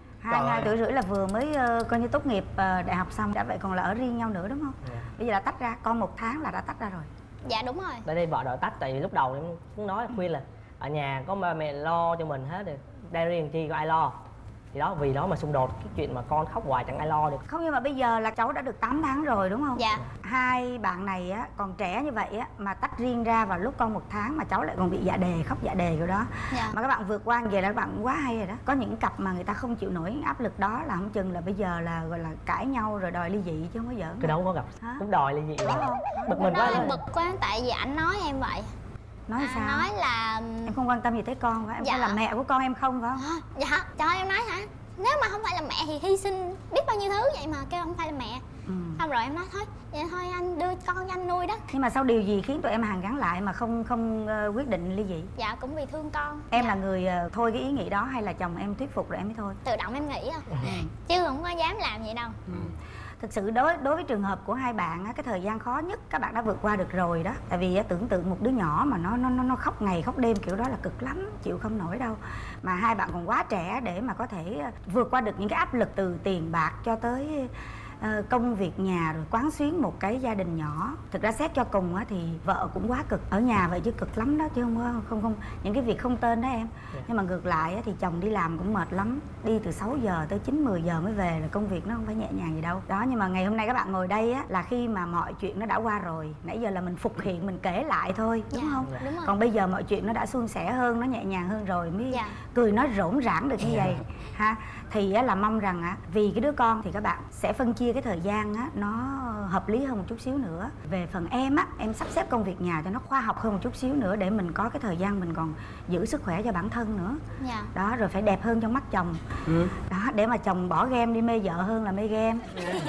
22 tuổi rưỡi là vừa mới coi như tốt nghiệp đại học xong. Đã vậy còn là ở riêng nhau nữa đúng không? Bây giờ là tách ra, con 1 tháng là đã tách ra rồi. Dạ đúng rồi. Tại đây vợ đòi tách, tại vì lúc đầu em cũng nói khuyên là ở nhà có ba mẹ lo cho mình hết rồi, đây riêng chi có ai lo. Thì đó, vì đó mà xung đột cái chuyện mà con khóc hoài chẳng ai lo được. Không, nhưng mà bây giờ là cháu đã được 8 tháng rồi đúng không? Dạ. Hai bạn này á còn trẻ như vậy á mà tách riêng ra vào lúc con 1 tháng mà cháu lại còn bị dạ đề, khóc dạ đề rồi đó. Dạ. Mà các bạn vượt qua vậy là các bạn cũng quá hay rồi đó. Có những cặp mà người ta không chịu nổi áp lực đó là không chừng là bây giờ là gọi là cãi nhau rồi đòi ly dị chứ không có giỡn. Cái đâu có gặp cũng đòi ly dị. Bực mình quá. Em bực quá tại vì ảnh nói em vậy. Nói sao? Nói là em không quan tâm gì tới con phải? Em phải là mẹ của con em không phải không? Dạ, cho em nói hả? Nếu mà không phải là mẹ thì hy sinh biết bao nhiêu thứ vậy mà kêu không phải là mẹ. Xong rồi em nói thôi, vậy thôi anh đưa con cho anh nuôi đó. Nhưng mà sau điều gì khiến tụi em hàn gắn lại mà không quyết định ly dị? Dạ cũng vì thương con. Em là người thôi cái ý nghĩ đó hay là chồng em thuyết phục rồi em mới thôi? Tự động em nghĩ chứ không có dám làm vậy đâu. Thực sự đối với trường hợp của hai bạn á, cái thời gian khó nhất các bạn đã vượt qua được rồi đó. Tại vì tưởng tượng một đứa nhỏ mà nó khóc ngày khóc đêm kiểu đó là cực lắm, chịu không nổi đâu. Mà hai bạn còn quá trẻ để mà có thể vượt qua được những cái áp lực từ tiền bạc cho tới công việc nhà rồi quán xuyến một cái gia đình nhỏ. Thực ra xét cho cùng á thì vợ cũng quá cực ở nhà vậy chứ cực lắm đó, chứ không những cái việc không tên đó em. Nhưng mà ngược lại á thì chồng đi làm cũng mệt lắm, đi từ 6 giờ tới 9-10 giờ mới về, là công việc nó không phải nhẹ nhàng gì đâu đó. Nhưng mà ngày hôm nay các bạn ngồi đây á là khi mà mọi chuyện nó đã qua rồi. Nãy giờ là mình phục hiện, mình kể lại thôi đúng không? Đúng rồi. Còn bây giờ mọi chuyện nó đã suôn sẻ hơn, nó nhẹ nhàng hơn rồi mới cười nói rỗn rãng được như vậy ha. Thì là mong rằng vì cái đứa con thì các bạn sẽ phân chia cái thời gian nó hợp lý hơn một chút xíu nữa. Về phần em em sắp xếp công việc nhà cho nó khoa học hơn một chút xíu nữa để mình có cái thời gian mình còn giữ sức khỏe cho bản thân nữa. Đó, rồi phải đẹp hơn trong mắt chồng. Đó, để mà chồng bỏ game đi mê vợ hơn là mê game.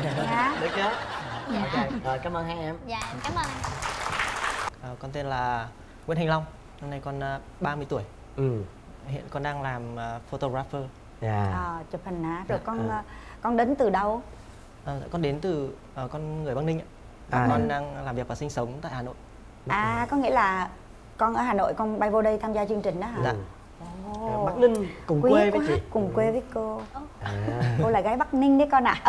Được chưa? Rồi cảm ơn hai em. Dạ em cảm ơn. Con tên là Nguyễn Thành Long, năm nay con 30 tuổi. Hiện con đang làm photographer. Chụp hình hả? Rồi con đến từ đâu? Con đến từ con người Bắc Ninh ạ. Con đang làm việc và sinh sống tại Hà Nội. Có nghĩa là con ở Hà Nội con bay vô đây tham gia chương trình đó hả? Dạ. Bắc Ninh cùng quê với chị. Cùng quê với cô. Cô là gái Bắc Ninh đấy con ạ.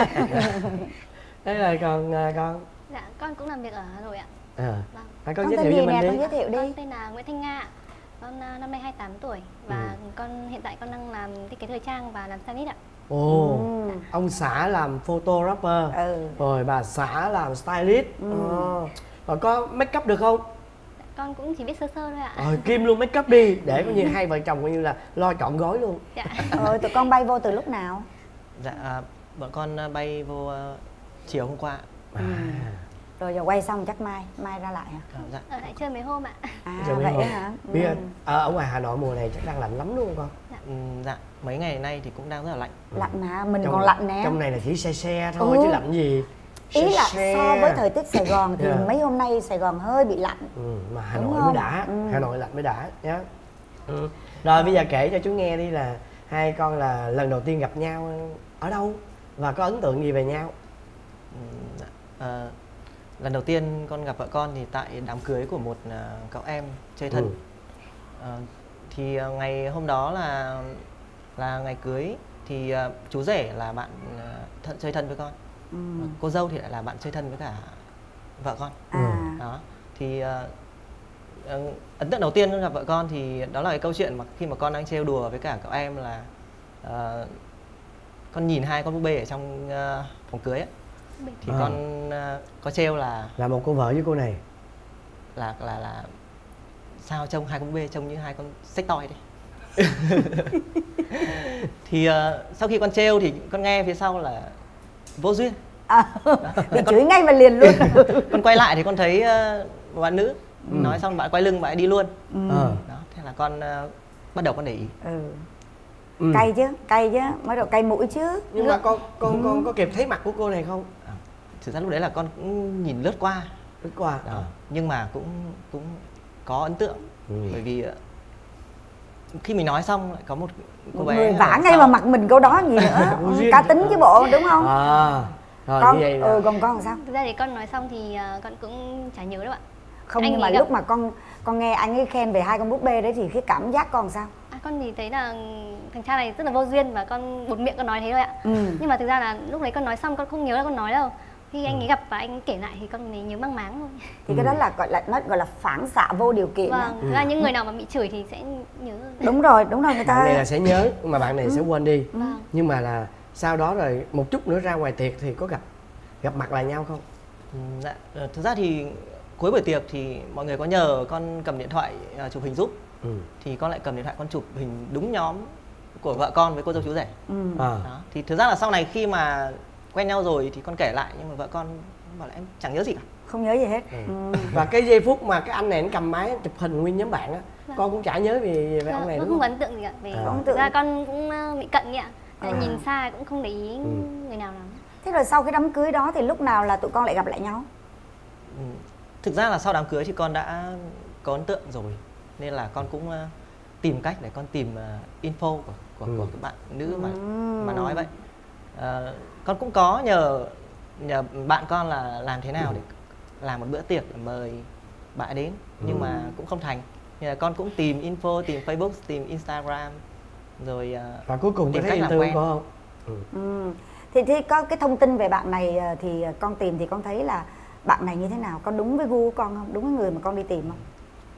Thế là con Dạ, con cũng làm việc ở Hà Nội ạ. Con giới thiệu cho mình đi. Con giới thiệu đi. Con tên là Nguyễn Thanh Nga. Con năm nay 28 tuổi và hiện tại con đang làm thiết kế thời trang và làm stylist ạ. Ông xã làm photographer, rồi bà xã làm stylist. Rồi có make up được không? Con cũng chỉ biết sơ sơ thôi ạ. Kim luôn make up đi để coi như hai vợ chồng coi như là lo trọn gói luôn. Dạ. Tụi con bay vô từ lúc nào? Dạ, bọn con bay vô chiều hôm qua. Rồi giờ quay xong chắc mai ra lại hả? Dạ. Ở lại chơi mấy hôm ạ. Vậy hả? Biết ở ngoài Hà Nội mùa này chắc đang lạnh lắm đúng không con? Dạ, mấy ngày nay thì cũng đang rất là lạnh. Lạnh mà mình còn lạnh nè. Trong này là chỉ se thôi chứ lạnh gì. Ý là so với thời tiết Sài Gòn thì mấy hôm nay Sài Gòn hơi bị lạnh. Mà Hà Nội mới đã, Hà Nội lạnh mới đã nhá. Rồi bây giờ kể cho chú nghe đi là hai con là lần đầu tiên gặp nhau ở đâu và có ấn tượng gì về nhau? Lần đầu tiên con gặp vợ con thì tại đám cưới của một cậu em chơi thân. Thì ngày hôm đó là ngày cưới thì chú rể là bạn chơi thân với con. Cô dâu thì lại là bạn chơi thân với cả vợ con. Đó thì ấn tượng đầu tiên con gặp vợ con thì đó là cái câu chuyện mà khi mà con đang trêu đùa với cả cậu em là con nhìn hai con búp bê ở trong phòng cưới ấy. Thì con có trêu là một cô vợ với cô này là sao trông hai con búp bê trông như hai con xách toi đi. Thì sau khi con trêu thì con nghe phía sau là vô duyên. Bị chửi ngay mà liền luôn. Con quay lại thì con thấy một bạn nữ nói xong bạn quay lưng bạn đi luôn. Đó, thế là con bắt đầu con để ý. Cay chứ, mới đầu cay mũi chứ. Nhưng mà con có kịp thấy mặt của cô này không? Thực ra lúc đấy là con cũng nhìn lướt qua. Đó. Nhưng mà cũng có ấn tượng. Bởi vì khi mình nói xong lại có một cô bé người vả ngay vào mặt mình câu đó gì nữa. Cá tính chứ bộ, đúng không? Rồi con như vậy là... còn con làm sao? Thực ra thì con nói xong thì con cũng chả nhớ đâu ạ. Không, nhưng mà lúc mà con nghe anh ấy khen về 2 con búp bê đấy thì cái cảm giác con sao? Con thì thấy là thằng cha này rất là vô duyên và con buột miệng con nói thế thôi ạ. Nhưng mà thực ra là lúc đấy con nói xong con không nhớ là con nói đâu. Khi anh ấy gặp và anh ấy kể lại thì con mới nhớ mang máng thôi. Thì cái đó là gọi là phản xạ vô điều kiện. Vâng, thực ra những người nào mà bị chửi thì sẽ nhớ. Đúng rồi người ta. Bạn này là sẽ nhớ mà bạn này sẽ quên đi. Vâng. Nhưng mà là sau đó rồi một chút nữa ra ngoài tiệc thì có gặp mặt lại nhau không? Dạ, thực ra thì cuối buổi tiệc thì mọi người có nhờ con cầm điện thoại chụp hình giúp. Thì con lại cầm điện thoại con chụp hình đúng nhóm của vợ con với cô dâu chú rể. Đó. Thì thực ra là sau này khi mà quen nhau rồi thì con kể lại, nhưng mà vợ con bảo là em chẳng nhớ gì cả. Không nhớ gì hết. Và cái giây phút mà cái anh này anh cầm máy chụp hình nguyên nhóm bạn á, con cũng chả nhớ về ông này đúng không không? có ấn tượng gì cả. Vì thực ra con cũng bị cận ạ. Nhìn xa cũng không để ý người nào lắm. Thế rồi sau cái đám cưới đó thì lúc nào là tụi con lại gặp lại nhau? Thực ra là sau đám cưới thì con đã có ấn tượng rồi, nên là con cũng tìm cách để con tìm info của các bạn nữ mà nói vậy. Con cũng có nhờ bạn con là làm thế nào để làm một bữa tiệc để mời bạn đến, nhưng mà cũng không thành. Nên là con cũng tìm info, tìm Facebook, tìm Instagram, rồi và cuối cùng tìm thấy cách làm quen quen. Không? Thì có cái thông tin về bạn này thì con tìm thì con thấy là bạn này như thế nào? Con đúng với gu của con không? Đúng với người mà con đi tìm không?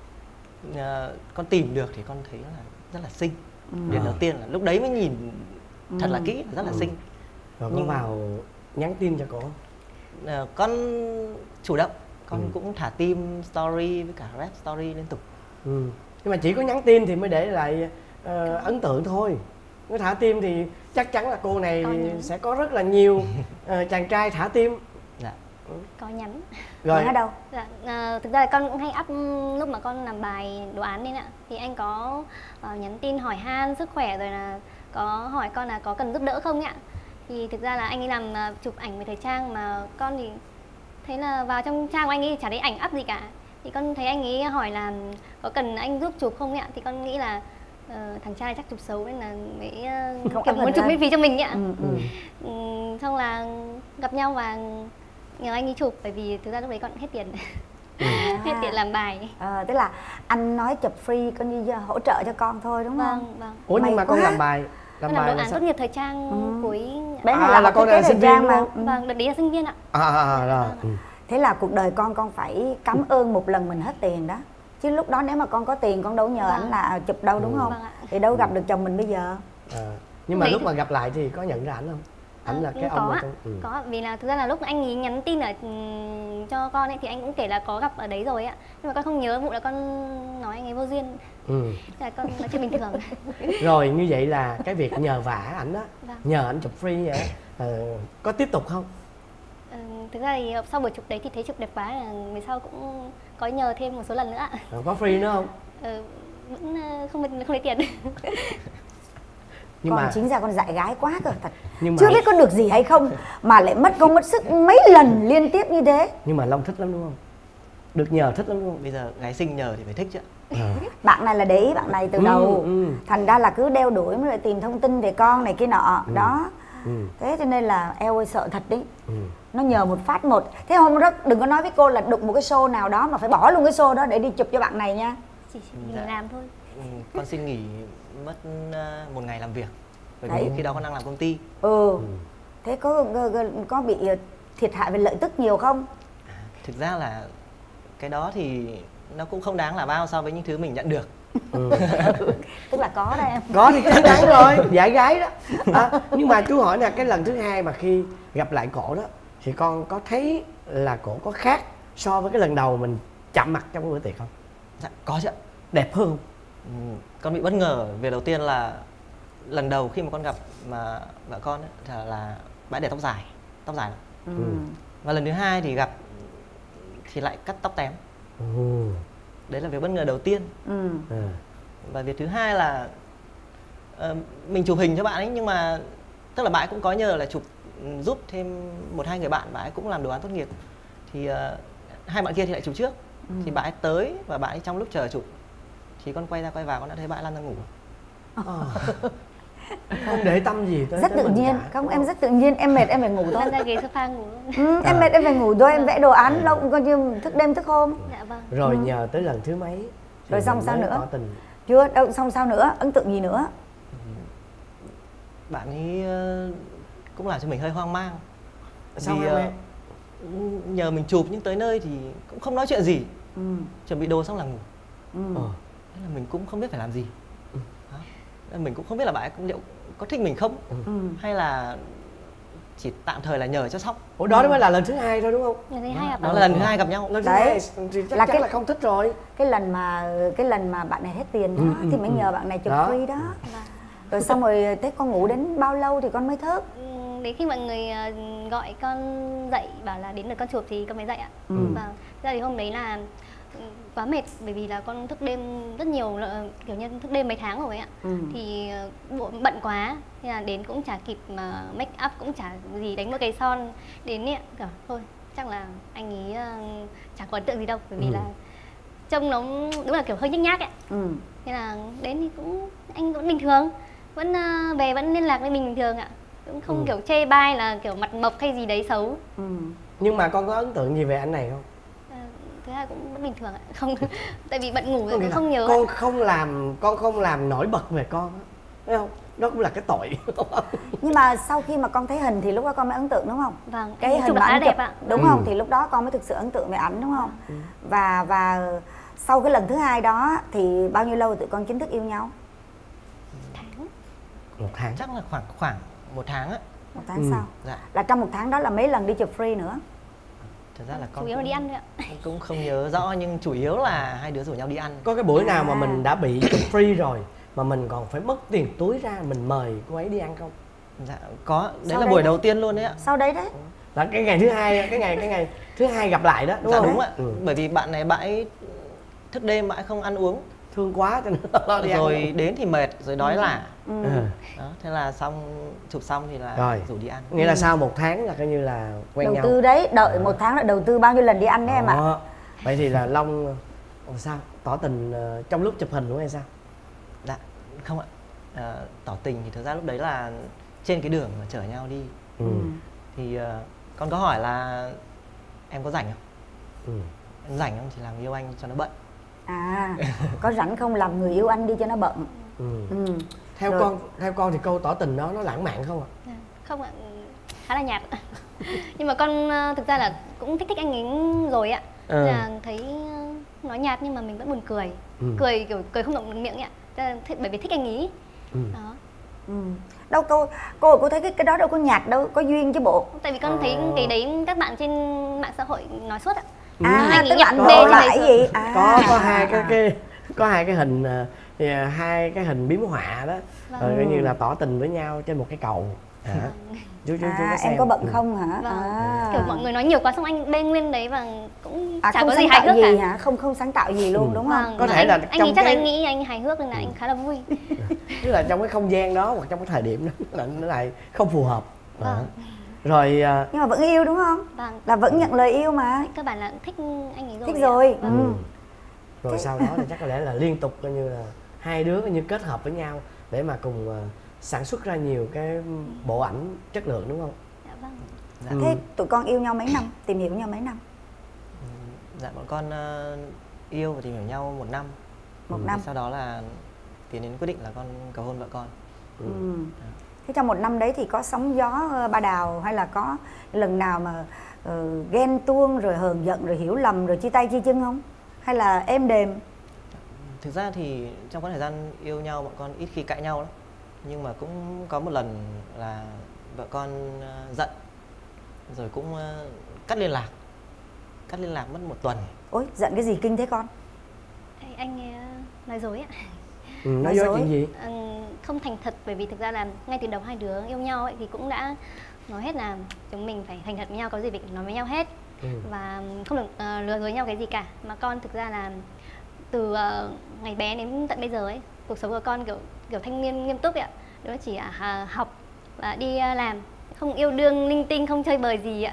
Con tìm được thì con thấy là rất là xinh. Điểm đầu tiên là lúc đấy mới nhìn thật là kỹ, rất là xinh. Rồi con vào nhắn tin cho cô? Con chủ động, con cũng thả tim story với cả rap story liên tục. Nhưng mà chỉ có nhắn tin thì mới để lại ấn tượng thôi. Nếu thả tim thì chắc chắn là cô này sẽ có rất là nhiều chàng trai thả tim. Dạ. Có nhắn. Rồi ở đâu? Dạ, thực ra là con cũng hay up lúc mà con làm bài đồ án nên ạ. Thì anh có nhắn tin hỏi han sức khỏe, rồi là có hỏi con là có cần giúp đỡ không ạ. Thì thực ra là anh ấy làm chụp ảnh về thời trang, mà con thì thấy là vào trong trang của anh ấy chả thấy ảnh up gì cả. Thì con thấy anh ấy hỏi là có cần anh giúp chụp không ạ. Thì con nghĩ là thằng trai chắc chụp xấu nên là mới kiểu muốn chụp miễn phí cho mình ạ. Xong là gặp nhau và nhờ anh ấy chụp, bởi vì thực ra lúc đấy con hết tiền. Hết tiền làm bài. Tức là anh nói chụp free, con đi hỗ trợ cho con thôi đúng không? Vâng. Ủa nhưng mà con làm bài con làm đồ án tốt nghiệp thời trang cuối. Bé này là con là sinh viên mà. Vâng, đợt đấy là sinh viên ạ. Rồi. Thế là cuộc đời con phải cảm ơn một lần mình hết tiền đó. Chứ lúc đó nếu mà con có tiền con đâu nhờ ảnh là chụp đâu đúng không? Thì đâu gặp được chồng mình bây giờ. Nhưng mà lúc mà gặp lại thì có nhận ra ảnh không? Ảnh là cái ông có có, vì là thực ra là lúc anh ấy nhắn tin ở cho con ấy thì anh cũng kể là có gặp ở đấy rồi ạ. Nhưng mà con không nhớ, vụ là con nói anh ấy vô duyên. Là con nói chuyện bình thường. Rồi như vậy là cái việc nhờ vả ảnh á, nhờ ảnh chụp free vậy có tiếp tục không? Thực ra thì sau buổi chụp đấy thì thấy chụp đẹp quá, là về sau cũng có nhờ thêm một số lần nữa ạ. Có free nữa không? Vẫn không lấy tiền. Nhưng mà chính ra con dại gái quá cơ thật. Chưa biết có được gì hay không mà lại mất công mất sức mấy lần liên tiếp như thế. Nhưng mà Long thích lắm đúng không? Được nhờ thích lắm đúng không? Bây giờ gái xinh nhờ thì phải thích chứ. Bạn này là để ý bạn này từ đầu. Thành ra là cứ đeo đuổi mới lại tìm thông tin về con này kia nọ. Đó. Thế cho nên là eo ơi sợ thật đấy. Nó nhờ một phát một. Thế hôm đó đừng có nói với cô là đụng một cái show nào đó mà phải bỏ luôn cái show đó để đi chụp cho bạn này nha. Chỉ mình làm thôi. Con xin nghỉ mất một ngày làm việc. Bởi vì khi đó con đang làm công ty. Thế có bị thiệt hại về lợi tức nhiều không? Thực ra là cái đó thì nó cũng không đáng là bao so với những thứ mình nhận được. Tức là có đó em. Có thì chắc chắn rồi, dạy gái đó. Nhưng mà chú hỏi nè, cái lần thứ hai mà khi gặp lại cổ đó thì con có thấy là cổ có khác so với cái lần đầu mình chạm mặt trong bữa tiệc không? Dạ, có chứ. Đẹp hơn. Con bị bất ngờ về đầu tiên là lần đầu khi mà con gặp mà vợ con ấy, là bãi để tóc dài lắm. Và lần thứ hai thì gặp thì lại cắt tóc tém. Đấy là việc bất ngờ đầu tiên. Và việc thứ hai là mình chụp hình cho bạn ấy, nhưng mà tức là bạn ấy cũng có nhờ là chụp giúp thêm 1-2 người bạn, bạn ấy cũng làm đồ án tốt nghiệp. Thì hai bạn kia thì lại chụp trước. Thì bạn ấy tới và bạn ấy trong lúc chờ chụp thì con quay ra quay vào con đã thấy bạn lăn ra ngủ. Không để tâm gì tới rất tự nhiên cả. Không, em rất tự nhiên, em mệt em phải ngủ thôi. Lăn ra ghế sofa ngủ. Em mệt em phải ngủ thôi, em vẽ đồ án lâu coi như thức đêm thức hôm. Dạ vâng. Rồi nhờ tới lần thứ mấy rồi xong sao nữa? Tỏ tình. Chưa đâu, xong sao nữa, ấn tượng gì nữa? Bạn ấy cũng làm cho mình hơi hoang mang. Sao vì nhờ mình chụp nhưng tới nơi thì cũng không nói chuyện gì. Chuẩn bị đồ xong là ngủ. Nên là mình cũng không biết phải làm gì. Mình cũng không biết là bạn ấy liệu có thích mình không, hay là chỉ tạm thời là nhờ cho xong. Ủa đó mới là lần thứ hai thôi đúng không? Lần thứ hai gặp. Đó là lần thứ hai gặp nhau. Lần thứ hai thì chắc chắn là không thích rồi. Cái lần mà bạn này hết tiền đó thì mới nhờ bạn này chụp free đó. Rồi xong rồi thế con ngủ đến bao lâu thì con mới thức? Đến khi mọi người gọi con dậy bảo là đến lượt con chụp thì con mới dậy ạ. Và ra thì hôm đấy là quá mệt bởi vì là con thức đêm rất nhiều, kiểu như thức đêm mấy tháng rồi ạ. Thì bận quá thì là đến cũng chả kịp mà make up, cũng chả gì, đánh một cái son đến ấy, cả thôi chắc là anh ấy chả có ấn tượng gì đâu bởi vì là trông nó đúng là kiểu hơi nhếch nhác ấy. Thế là đến thì cũng anh vẫn bình thường, vẫn về vẫn liên lạc với mình bình thường ạ, cũng không kiểu chê bai là kiểu mặt mộc hay gì đấy xấu. Nhưng mà con có ấn tượng gì về anh này không? Thứ hai cũng vẫn bình thường ạ, không tại vì bận ngủ rồi cũng không nhớ. Con không làm nổi bật về con á, thấy không? Đó cũng là cái tội. Nhưng mà sau khi mà con thấy hình thì lúc đó con mới ấn tượng đúng không? Vâng, cái hình khá đẹp ạ. Đúng không? Thì lúc đó con mới thực sự ấn tượng về ảnh đúng không? Và sau cái lần thứ hai đó thì bao nhiêu lâu tụi con chính thức yêu nhau? Một tháng. Chắc là khoảng 1 tháng á. 1 tháng sau. Dạ. Là trong 1 tháng đó là mấy lần đi chụp free nữa? Thật ra là con chủ yếu là đi ăn thôi ạ. Cũng không nhớ rõ nhưng chủ yếu là hai đứa rủ nhau đi ăn. Có cái buổi nào mà mình đã bị chụp free rồi mà mình còn phải mất tiền túi ra mình mời cô ấy đi ăn không? Dạ có, đấy là buổi đầu tiên luôn đấy ạ. Sau đấy đấy? Là cái ngày thứ hai, cái ngày thứ hai gặp lại đó đúng dạ, không? Đúng ạ. Bởi vì bạn này bạn ấy thức đêm, bạn ấy không ăn uống, thương quá cho nên lo đi rồi ăn. đến thì mệt rồi đói lả. Đó, thế là xong chụp xong thì là rồi rủ đi ăn. Nghĩa là sau 1 tháng là coi như là quen đầu nhau. Đầu tư đấy, đợi 1 tháng là đầu tư bao nhiêu lần đi ăn đấy em ạ. Vậy thì là Long sao tỏ tình trong lúc chụp hình đúng hay sao? Dạ không ạ. Tỏ tình thì thực ra lúc đấy là trên cái đường mà chở nhau đi. Thì con có hỏi là em có rảnh không? Em rảnh không thì làm yêu anh cho nó bận. Có rảnh không làm người yêu anh đi cho nó bận. Theo con thì câu tỏ tình đó nó lãng mạn không ạ? Không ạ, khá là nhạt. Nhưng mà con thực ra là cũng thích anh ấy rồi ạ. Là thấy nói nhạt nhưng mà mình vẫn buồn cười. Cười kiểu cười không động được miệng ạ. Bởi vì thích anh ấy. Đó. Đâu cô thấy cái đó đâu có nhạt đâu, có duyên chứ bộ. Tại vì con thấy cái đấy các bạn trên mạng xã hội nói suốt ạ. Anh tức là anh đổ lại gì? Có hai cái hình hai cái hình biếm họa đó. Rồi coi như là tỏ tình với nhau trên một cái cầu. Chú em có bận không hả? Kiểu mọi người nói nhiều quá xong anh bê nguyên đấy và cũng chả có gì hài hước cả. Hả? Không sáng tạo gì luôn đúng không? Có thể là anh nghĩ chắc là anh nghĩ anh hài hước nên là anh khá là vui. Tức là trong cái không gian đó hoặc trong cái thời điểm đó là nó lại không phù hợp. Rồi nhưng mà vẫn yêu đúng không? Là vẫn nhận lời yêu mà. Các bạn là thích anh ấy rồi. Thích rồi. Rồi sau đó thì chắc có lẽ là liên tục coi như là hai đứa coi như kết hợp với nhau để mà cùng sản xuất ra nhiều cái bộ ảnh chất lượng đúng không? Dạ vâng. Thế tụi con yêu nhau mấy năm? Tìm hiểu nhau mấy năm? Dạ bọn con yêu và tìm hiểu nhau 1 năm. 1 năm. Sau đó là tiến đến quyết định là con cầu hôn vợ con. Thế trong 1 năm đấy thì có sóng gió ba đào hay là có lần nào mà ghen tuông rồi hờn giận rồi hiểu lầm rồi chia tay chia chân không? Hay là êm đềm? Thực ra thì trong cái thời gian yêu nhau bọn con ít khi cãi nhau lắm. Nhưng mà cũng có một lần là vợ con giận rồi cũng cắt liên lạc mất 1 tuần. Ôi giận cái gì kinh thế con? Anh nói dối ạ. Nói dối chuyện gì? Không thành thật, bởi vì thực ra là ngay từ đầu hai đứa yêu nhau ấy thì cũng đã nói hết là chúng mình phải thành thật với nhau, có gì phải nói với nhau hết. Và không được lừa dối nhau cái gì cả. Mà con thực ra là từ ngày bé đến tận bây giờ ấy, cuộc sống của con kiểu thanh niên nghiêm túc ấy ạ. Đó chỉ học và đi làm, không yêu đương linh tinh, không chơi bời gì ạ.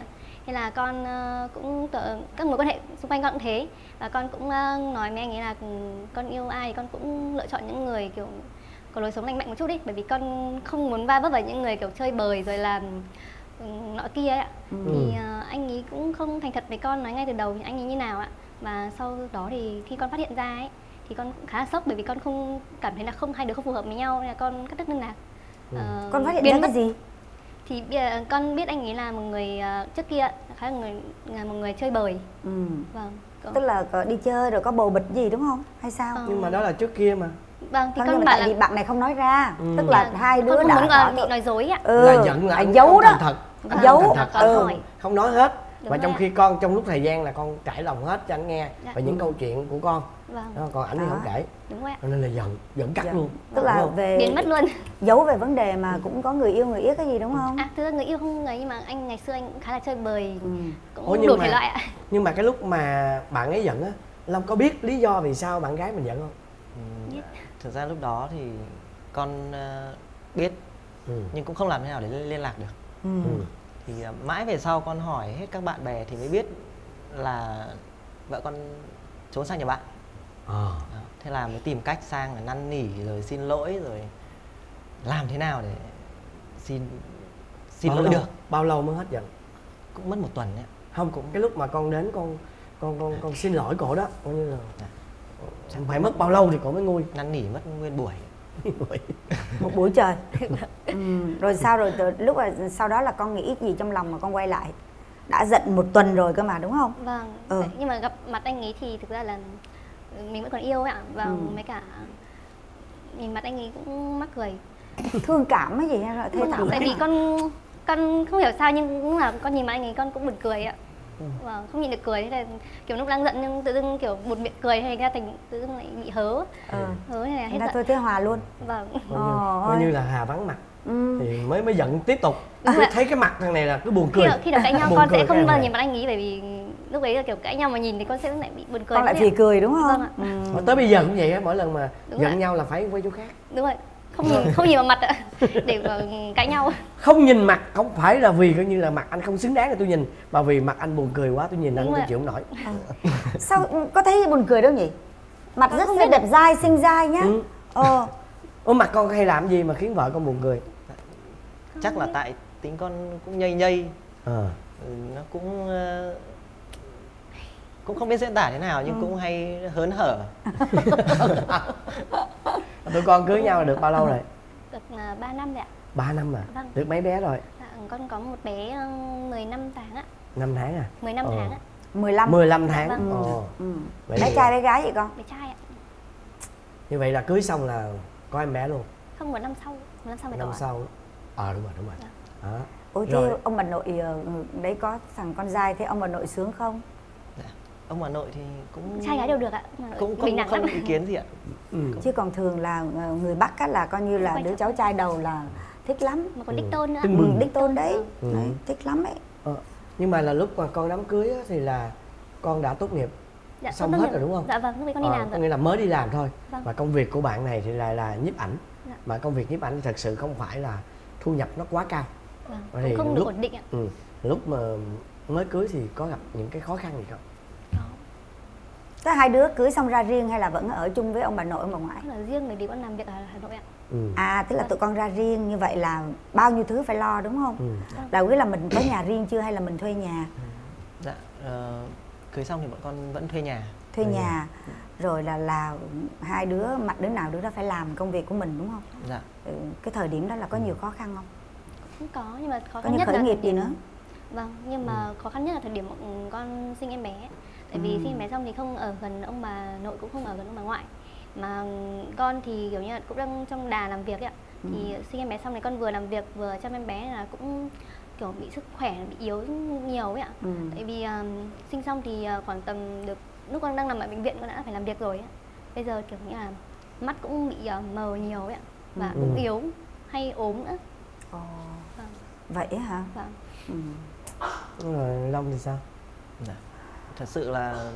Thế là con cũng các mối quan hệ xung quanh con cũng thế, và con cũng nói với anh ấy là con yêu ai thì con cũng lựa chọn những người kiểu có lối sống lành mạnh một chút đi, bởi vì con không muốn va vấp vào những người kiểu chơi bời rồi là nọ kia ấy ạ. Thì anh ấy cũng không thành thật với con, nói ngay từ đầu anh ấy như nào ạ. Và sau đó thì khi con phát hiện ra ấy thì con cũng khá là sốc, bởi vì con không cảm thấy là hai đứa không phù hợp với nhau, nên là con cắt đứt liên lạc. Con phát hiện ra cái gì? Thì con biết anh ấy là một người trước kia khá là một người chơi bời. Vâng. Tức là đi chơi rồi có bồ bịch gì đúng không? Hay sao? Nhưng mà đó là trước kia mà. Vâng, thì con bảo là bạn này không nói ra, tức là hai đứa con đã muốn bị nói dối ạ. Là giận là anh giấu đó. thật. Vâng. Giấu. Không nói hết. Đúng Và rồi trong ạ. khi con trong lúc thời gian là con trải lòng hết cho anh nghe Dạ. về những câu chuyện của con. Vâng. Đó, còn anh thì không kể. Đúng rồi ạ. Cho nên là giận cắt luôn. Tức là về biến mất luôn. giấu về vấn đề mà cũng có người yêu người yết cái gì đúng không? Thực ra người yêu không người, nhưng mà anh ngày xưa anh cũng khá là chơi bời, cũng Ủa, đủ thể loại ạ. Nhưng mà cái lúc mà bạn ấy giận á, Long có biết lý do vì sao bạn gái mình giận không? Biết. Thực ra lúc đó thì con biết, nhưng cũng không làm thế nào để liên lạc được. Thì mãi về sau con hỏi hết các bạn bè thì mới biết là vợ con trốn sang nhà bạn. Đó. Thế là mới tìm cách sang là năn nỉ rồi xin lỗi rồi làm thế nào để xin lỗi được. Bao lâu mới hết giận? Cũng mất 1 tuần đấy. Không, cũng cái lúc mà con đến con xin lỗi cổ đó, coi như là phải mất bao lâu thì cổ mới nguôi? Năn nỉ mất nguyên buổi. Một buổi trời. Rồi sao, rồi lúc mà sau đó là con nghĩ gì trong lòng mà con quay lại? Đã giận 1 tuần rồi cơ mà đúng không? Vâng. Nhưng mà gặp mặt anh ấy thì thực ra là mình vẫn còn yêu ạ. Và mấy cả nhìn mặt anh ấy cũng mắc cười, thương cảm hay gì hay là thế nào? Tại vì con không hiểu sao nhưng cũng là con nhìn mặt anh ấy con cũng buồn cười ạ. Vâng, không nhịn được cười, thế là kiểu lúc đang giận nhưng tự dưng kiểu một miệng cười hay ra thành tự dưng lại bị hớ. Hớ này là hết giận. Thôi thế hòa luôn. Vâng. Coi như là Hà vắng mặt thì mới giận tiếp tục. Cứ thấy cái mặt thằng này là cứ buồn cười. Khi nào cãi nhau con sẽ không bao giờ nhìn mặt anh ấy, bởi vì lúc ấy là kiểu cãi nhau mà nhìn thì con sẽ lại bị buồn cười. Con lại phì cười đúng không? Vâng ạ. Tới bây giờ cũng vậy á, mỗi lần mà giận nhau là phải quay chỗ khác. Đúng rồi. Không nhìn vào mặt ạ, để cãi nhau. Không nhìn mặt không phải là vì coi như là mặt anh không xứng đáng để tôi nhìn, mà vì mặt anh buồn cười quá tôi nhìn anh tôi chịu không nổi. Sao có thấy buồn cười đâu nhỉ? Mặt rất là đẹp dai, xinh dai nhá. Mặt con hay làm gì mà khiến vợ con buồn cười? Chắc là tại tính con cũng nhây. Nó cũng không biết diễn tả thế nào nhưng cũng hay hớn hở. Tụi con cưới nhau là được bao lâu rồi? Được 3 năm rồi ạ. 3 năm à? Vâng. Được mấy bé rồi? Con có một bé 15 tháng ạ. 5 tháng à? 15 tháng ạ. 15 tháng. Vâng. Bé trai bé gái vậy con? Bé trai ạ. Như vậy là cưới xong là có em bé luôn? Không, 1 năm sau. 1 năm sau mới có. Năm sau. Đúng rồi. Đó. Ủa thế ông bà nội đấy có thằng con trai, thế ông bà nội sướng không? Ông bà nội thì cũng trai gái đều được ạ. Cũng không ý kiến gì ạ. Chứ còn thường là người Bắc á là coi như là đứa cháu trai đầu là thích lắm. Mà còn đích tôn nữa. Đích tôn đấy. Đấy, thích lắm ấy. Nhưng mà là lúc mà con đám cưới á, thì là con đã tốt nghiệp xong hết rồi đúng không? Dạ vâng, lúc đấy con đi làm rồi. Nghĩa là mới đi làm thôi. Vâng. Và công việc của bạn này thì là nhiếp ảnh. Mà công việc nhiếp ảnh thật sự không phải là thu nhập nó quá cao. Vâng, cũng không được ổn định ạ. Lúc mà mới cưới thì có gặp những cái khó khăn gì không? Thế hai đứa cưới xong ra riêng hay là vẫn ở chung với ông bà nội ông bà ngoại? Là riêng, bởi vì con làm việc ở Hà Nội ạ. Tức là tụi con ra riêng, như vậy là bao nhiêu thứ phải lo đúng không? Đầu quyết là mình có nhà riêng chưa hay là mình thuê nhà? Dạ, cưới xong thì bọn con vẫn thuê nhà. Thuê nhà. Rồi là hai đứa mặt đứa nào đứa đó phải làm công việc của mình đúng không? Dạ. Cái thời điểm đó là có nhiều khó khăn không? Không có, nhưng mà khó có khăn nhất là khởi nghiệp gì nữa? Vâng, nhưng mà khó khăn nhất là thời điểm con sinh em bé. Tại vì sinh em bé xong thì không ở gần ông bà nội, cũng không ở gần ông bà ngoại. Mà con thì kiểu như là cũng đang trong đà làm việc ấy ạ. Thì sinh em bé xong thì con vừa làm việc vừa chăm em bé là cũng kiểu bị sức khỏe, bị yếu nhiều ấy ạ. Tại vì sinh xong thì khoảng tầm được lúc con đang nằm ở bệnh viện con đã phải làm việc rồi ấy. Bây giờ kiểu như là mắt cũng bị mờ nhiều ấy ạ. Và cũng yếu, hay ốm nữa. Vâng. Vậy hả? Vâng. Rồi Long thì sao? Dạ. Thật sự là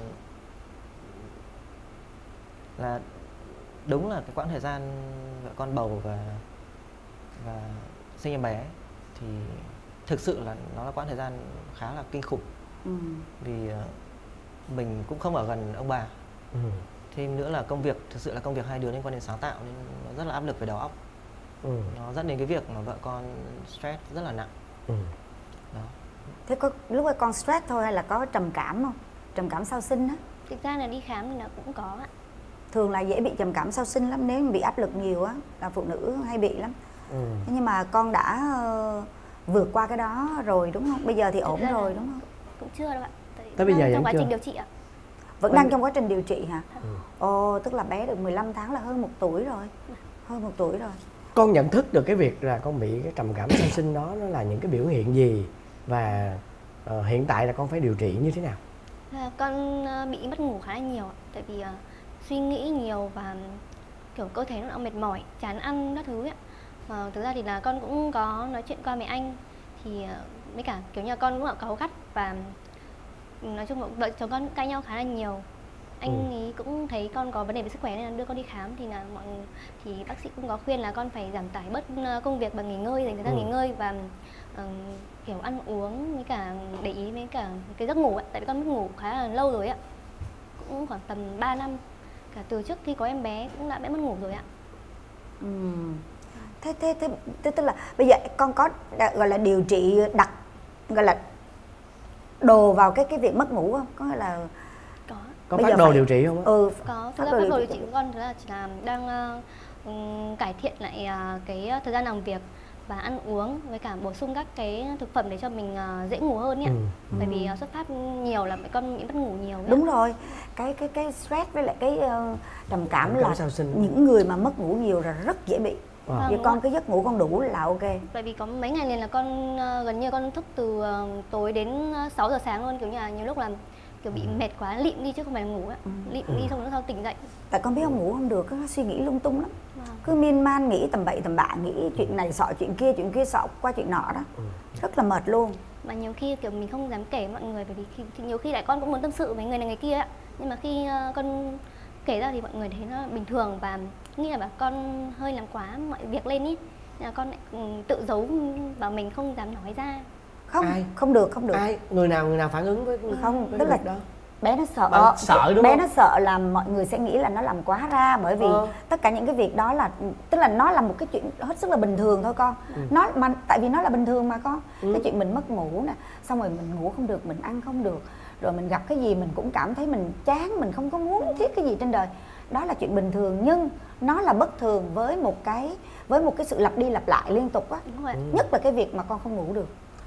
đúng là cái quãng thời gian vợ con bầu và sinh em bé thì thực sự là nó là quãng thời gian khá là kinh khủng. Vì mình cũng không ở gần ông bà. Thêm nữa là công việc, thực sự là công việc hai đứa liên quan đến sáng tạo nên nó rất là áp lực về đầu óc. Nó dẫn đến cái việc mà vợ con stress rất là nặng. Đó. Thế có lúc ấy con stress thôi hay là có trầm cảm không? Trầm cảm sau sinh á? Thực ra là đi khám thì nó cũng có ạ. Thường là dễ bị trầm cảm sau sinh lắm, nếu bị áp lực nhiều á là phụ nữ hay bị lắm. Thế nhưng mà con đã vượt qua cái đó rồi đúng không? Bây giờ thì ổn rồi đúng không? Cũng chưa đâu ạ. Tới bây giờ trong quá chưa? trình điều trị ạ. Vẫn đang trong quá trình điều trị hả? Ồ, tức là bé được 15 tháng là hơn 1 tuổi rồi. Hơn 1 tuổi rồi. Con nhận thức được cái việc là con bị cái trầm cảm sau sinh đó nó là những cái biểu hiện gì, và hiện tại là con phải điều trị như thế nào? Con bị mất ngủ khá là nhiều, tại vì suy nghĩ nhiều và kiểu cơ thể nó mệt mỏi, chán ăn các thứ ấy. Thực ra thì là con cũng có nói chuyện qua mẹ anh, thì với cả kiểu như con cũng là cáu gắt, và nói chung là vợ chồng con cãi nhau khá là nhiều. Anh ấy cũng thấy con có vấn đề về sức khỏe nên là đưa con đi khám, thì bác sĩ cũng có khuyên là con phải giảm tải bớt công việc và nghỉ ngơi, dành thời gian nghỉ ngơi và kiểu ăn uống với cả để ý với cả cái giấc ngủ ấy, tại vì con mất ngủ khá là lâu rồi ạ, cũng khoảng tầm 3 năm, cả từ trước khi có em bé cũng đã bị mất ngủ rồi ạ. Thế tức là bây giờ con có gọi là điều trị đặt gọi là đồ vào cái việc mất ngủ không? Có nghĩa là có phác đồ điều trị không? Có, thực ra phác đồ điều trị của con là chỉ là đang cải thiện lại cái thời gian làm việc và ăn uống, với cả bổ sung các cái thực phẩm để cho mình dễ ngủ hơn nhỉ. Bởi vì xuất phát nhiều là mẹ con bị mất ngủ nhiều. Đúng rồi, cái stress với lại cái trầm cảm là những người mà mất ngủ nhiều là rất dễ bị. Vậy con cái giấc ngủ con đủ là ok. Bởi vì có mấy ngày liền là con gần như con thức từ tối đến 6 giờ sáng luôn, kiểu như là nhiều lúc là kiểu bị mệt quá lịm đi chứ không phải là ngủ á, lịm đi xong rồi sau tỉnh dậy. Tại con biết không, ngủ không được, nó suy nghĩ lung tung lắm, cứ miên man nghĩ tầm bậy tầm bạ, nghĩ chuyện này sọ chuyện kia sọ qua chuyện nọ đó, rất là mệt luôn. Mà nhiều khi kiểu mình không dám kể mọi người, bởi vì thì nhiều khi lại con cũng muốn tâm sự với người này người kia á, nhưng mà khi con kể ra thì mọi người thấy nó bình thường và nghĩ là con hơi làm quá mọi việc lên ý, nên là con lại tự giấu và mình không dám nói ra. Không được. Người nào phản ứng với không, tức là đó. Bé nó sợ. Bạn sợ đúng bé không? Nó sợ là mọi người sẽ nghĩ là nó làm quá ra, bởi vì tất cả những cái việc đó là, tức là nó là một cái chuyện hết sức là bình thường thôi con. Nó mà tại vì nó là bình thường mà con. Cái chuyện mình mất ngủ nè, xong rồi mình ngủ không được, mình ăn không được, rồi mình gặp cái gì mình cũng cảm thấy mình chán, mình không có muốn thiết cái gì trên đời. Đó là chuyện bình thường, nhưng nó là bất thường với một cái sự lặp đi lặp lại liên tục á. Nhất là cái việc mà con không ngủ được,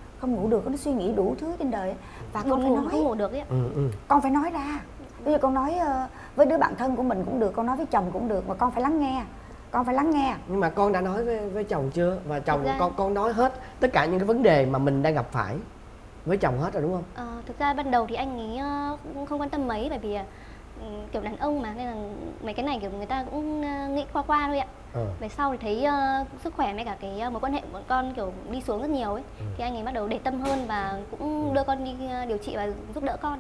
nó suy nghĩ đủ thứ trên đời ấy. Và con phải nói, không ngủ được ấy. Con phải nói ra. Bây giờ con nói với đứa bạn thân của mình cũng được, con nói với chồng cũng được, mà con phải lắng nghe. Nhưng mà con đã nói với chồng chưa? Và chồng con nói hết tất cả những cái vấn đề mà mình đang gặp phải với chồng hết rồi đúng không? Thực ra ban đầu thì anh ấy cũng không quan tâm mấy, bởi vì kiểu đàn ông mà, nên là mấy cái này kiểu người ta cũng nghĩ qua thôi ạ. Về sau thì thấy sức khỏe với cả cái mối quan hệ của bọn con kiểu đi xuống rất nhiều ấy, thì anh ấy bắt đầu để tâm hơn và cũng đưa con đi điều trị và giúp đỡ con.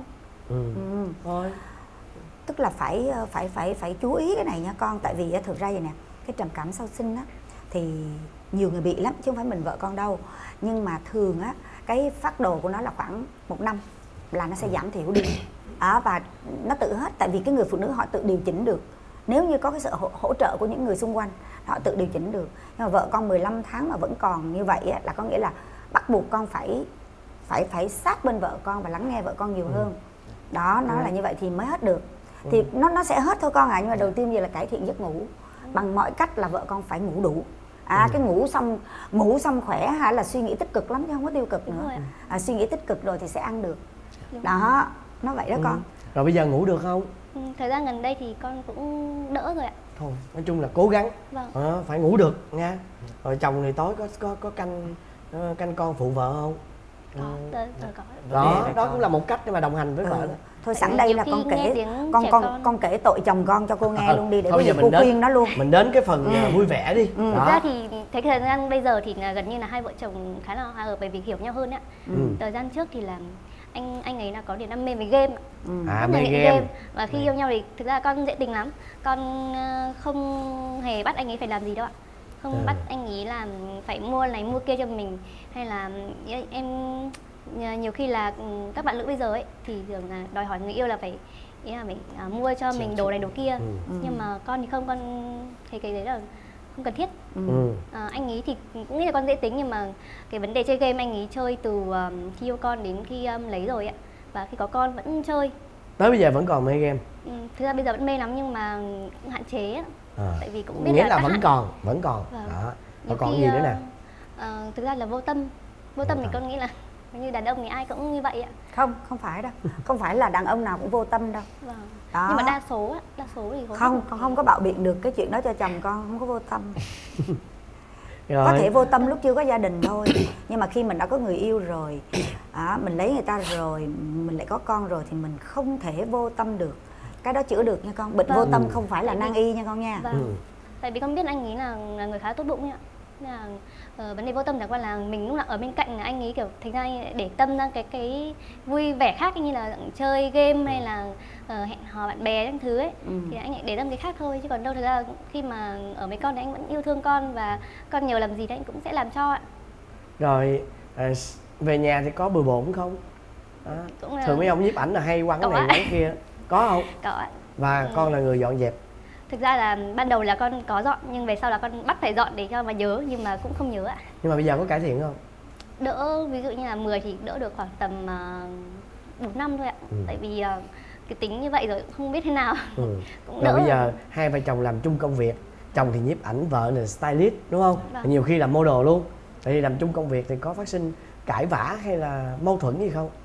Thôi. Tức là phải chú ý cái này nha con, tại vì thực ra vậy nè, cái trầm cảm sau sinh á thì nhiều người bị lắm chứ không phải mình vợ con đâu, nhưng mà thường á cái phác đồ của nó là khoảng 1 năm là nó sẽ giảm thiểu đi. Và nó tự hết, tại vì cái người phụ nữ họ tự điều chỉnh được, nếu như có cái sự hỗ trợ của những người xung quanh họ tự điều chỉnh được. Nhưng mà vợ con 15 tháng mà vẫn còn như vậy á, là có nghĩa là bắt buộc con phải sát bên vợ con và lắng nghe vợ con nhiều hơn. Đó, nó là như vậy thì mới hết được. Thì nó sẽ hết thôi con ạ, nhưng mà đầu tiên giờ là cải thiện giấc ngủ bằng mọi cách, là vợ con phải ngủ đủ. Cái ngủ xong khỏe hay là suy nghĩ tích cực lắm chứ không có tiêu cực nữa. Suy nghĩ tích cực rồi thì sẽ ăn được. Đó, nó vậy đó con. Rồi bây giờ ngủ được không? Thời gian gần đây thì con cũng đỡ rồi ạ. Thôi, nói chung là cố gắng. Phải ngủ được nha. Rồi chồng thì tối có canh con phụ vợ không? Có. Đó cũng là một cách để mà đồng hành với vợ. Thôi sẵn đây là con kể tội chồng con cho cô nghe luôn đi, để bây giờ cô khuyên nó luôn. Mình đến cái phần vui vẻ đi. Thực ra thì thấy cái thời gian bây giờ thì gần như là hai vợ chồng khá là hòa hợp, bởi vì hiểu nhau hơn ạ. Thời gian trước thì là anh ấy là có điểm đam mê với game, rất là nghiện game. Và khi yêu nhau thì thực ra con dễ tính lắm, con không hề bắt anh ấy phải làm gì đâu ạ, không bắt anh ý là phải mua này mua kia cho mình, hay là em nhiều khi là các bạn nữ bây giờ ấy thì thường là đòi hỏi người yêu là phải mua cho mình đồ này đồ kia. Nhưng mà con thì không, con thấy cái đấy là không cần thiết. Anh ý thì cũng nghĩ là con dễ tính, nhưng mà cái vấn đề chơi game anh ý chơi từ khi yêu con đến khi lấy rồi ạ, và khi có con vẫn chơi. Tới bây giờ vẫn còn mê game? Thực ra bây giờ vẫn mê lắm nhưng mà cũng hạn chế á. Tại vì cũng biết nghĩa là vẫn còn vâng. Đó. Và còn gì nữa nè? Thực ra là vô tâm thì con nghĩ là như đàn ông thì ai cũng như vậy ạ. Không phải đâu, không phải là đàn ông nào cũng vô tâm đâu. Vâng. Đó. Nhưng mà đa số thì con không có bạo biện được cái chuyện đó cho chồng con, không có vô tâm. Rồi. Có thể vô tâm lúc chưa có gia đình thôi, nhưng mà khi mình đã có người yêu rồi, mình lấy người ta rồi, mình lại có con rồi thì mình không thể vô tâm được. Cái đó chữa được nha con. Bệnh vô tâm không phải là nan y nha con nha. Tại vì con biết anh ấy là người khá tốt bụng ạ. Nên là vấn đề vô tâm chẳng qua là mình lúc nào ở bên cạnh là anh ấy kiểu thành ra để tâm ra cái vui vẻ khác, như là chơi game hay là hẹn hò bạn bè các thứ ấy, thì anh ấy để tâm cái khác thôi, chứ còn đâu thực ra khi mà ở với con thì anh vẫn yêu thương con, và con nhờ làm gì thì anh cũng sẽ làm cho ạ. Rồi về nhà thì có bừa bộn không? Thường mấy ông nhiếp ảnh là hay quăng cái này quăng kia, có không? Có ạ. Và con là người dọn dẹp? Thực ra là ban đầu là con có dọn, nhưng về sau là con bắt phải dọn để cho mà nhớ, nhưng mà cũng không nhớ ạ. Nhưng mà bây giờ có cải thiện không? Đỡ, ví dụ như là 10 thì đỡ được khoảng tầm 4 năm thôi ạ. Tại vì cái tính như vậy rồi cũng không biết thế nào. Cũng đỡ. Rồi bây giờ hai vợ chồng làm chung công việc, chồng thì nhiếp ảnh, vợ là stylist đúng không? Nhiều khi làm model luôn. Vậy thì làm chung công việc thì có phát sinh cãi vã hay là mâu thuẫn gì không?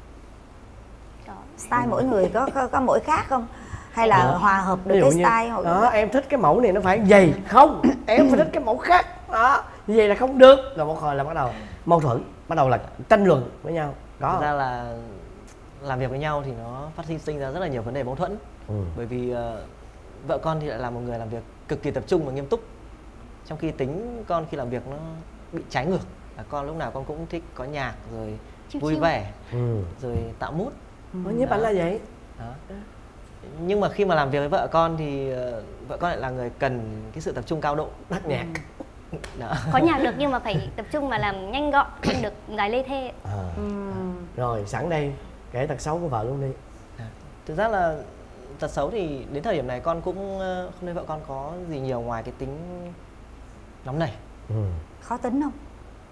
Style mỗi người có mỗi khác không? Hay là hòa hợp được cái style đó, em thích cái mẫu này nó phải vậy không, em phải thích cái mẫu khác đó, như vậy là không được. Rồi một hồi là bắt đầu mâu thuẫn, bắt đầu là tranh luận với nhau. Đó. Thực ra là làm việc với nhau thì nó phát sinh ra rất là nhiều vấn đề mâu thuẫn. Bởi vì vợ con thì lại là một người làm việc cực kỳ tập trung và nghiêm túc, trong khi tính con khi làm việc nó bị trái ngược. Là con lúc nào con cũng thích có nhạc rồi vui vẻ rồi tạo mood. Nhiếp ảnh là vậy đó. Nhưng mà khi mà làm việc với vợ con thì vợ con lại là người cần cái sự tập trung cao độ, tắt nhạc. Đó. Có nhạc được nhưng mà phải tập trung mà làm nhanh gọn, không được dài lê thê. Rồi sẵn đây kể tật xấu của vợ luôn đi. Thực ra là tật xấu thì đến thời điểm này con cũng không thấy vợ con có gì nhiều ngoài cái tính nóng nảy. Khó tính không?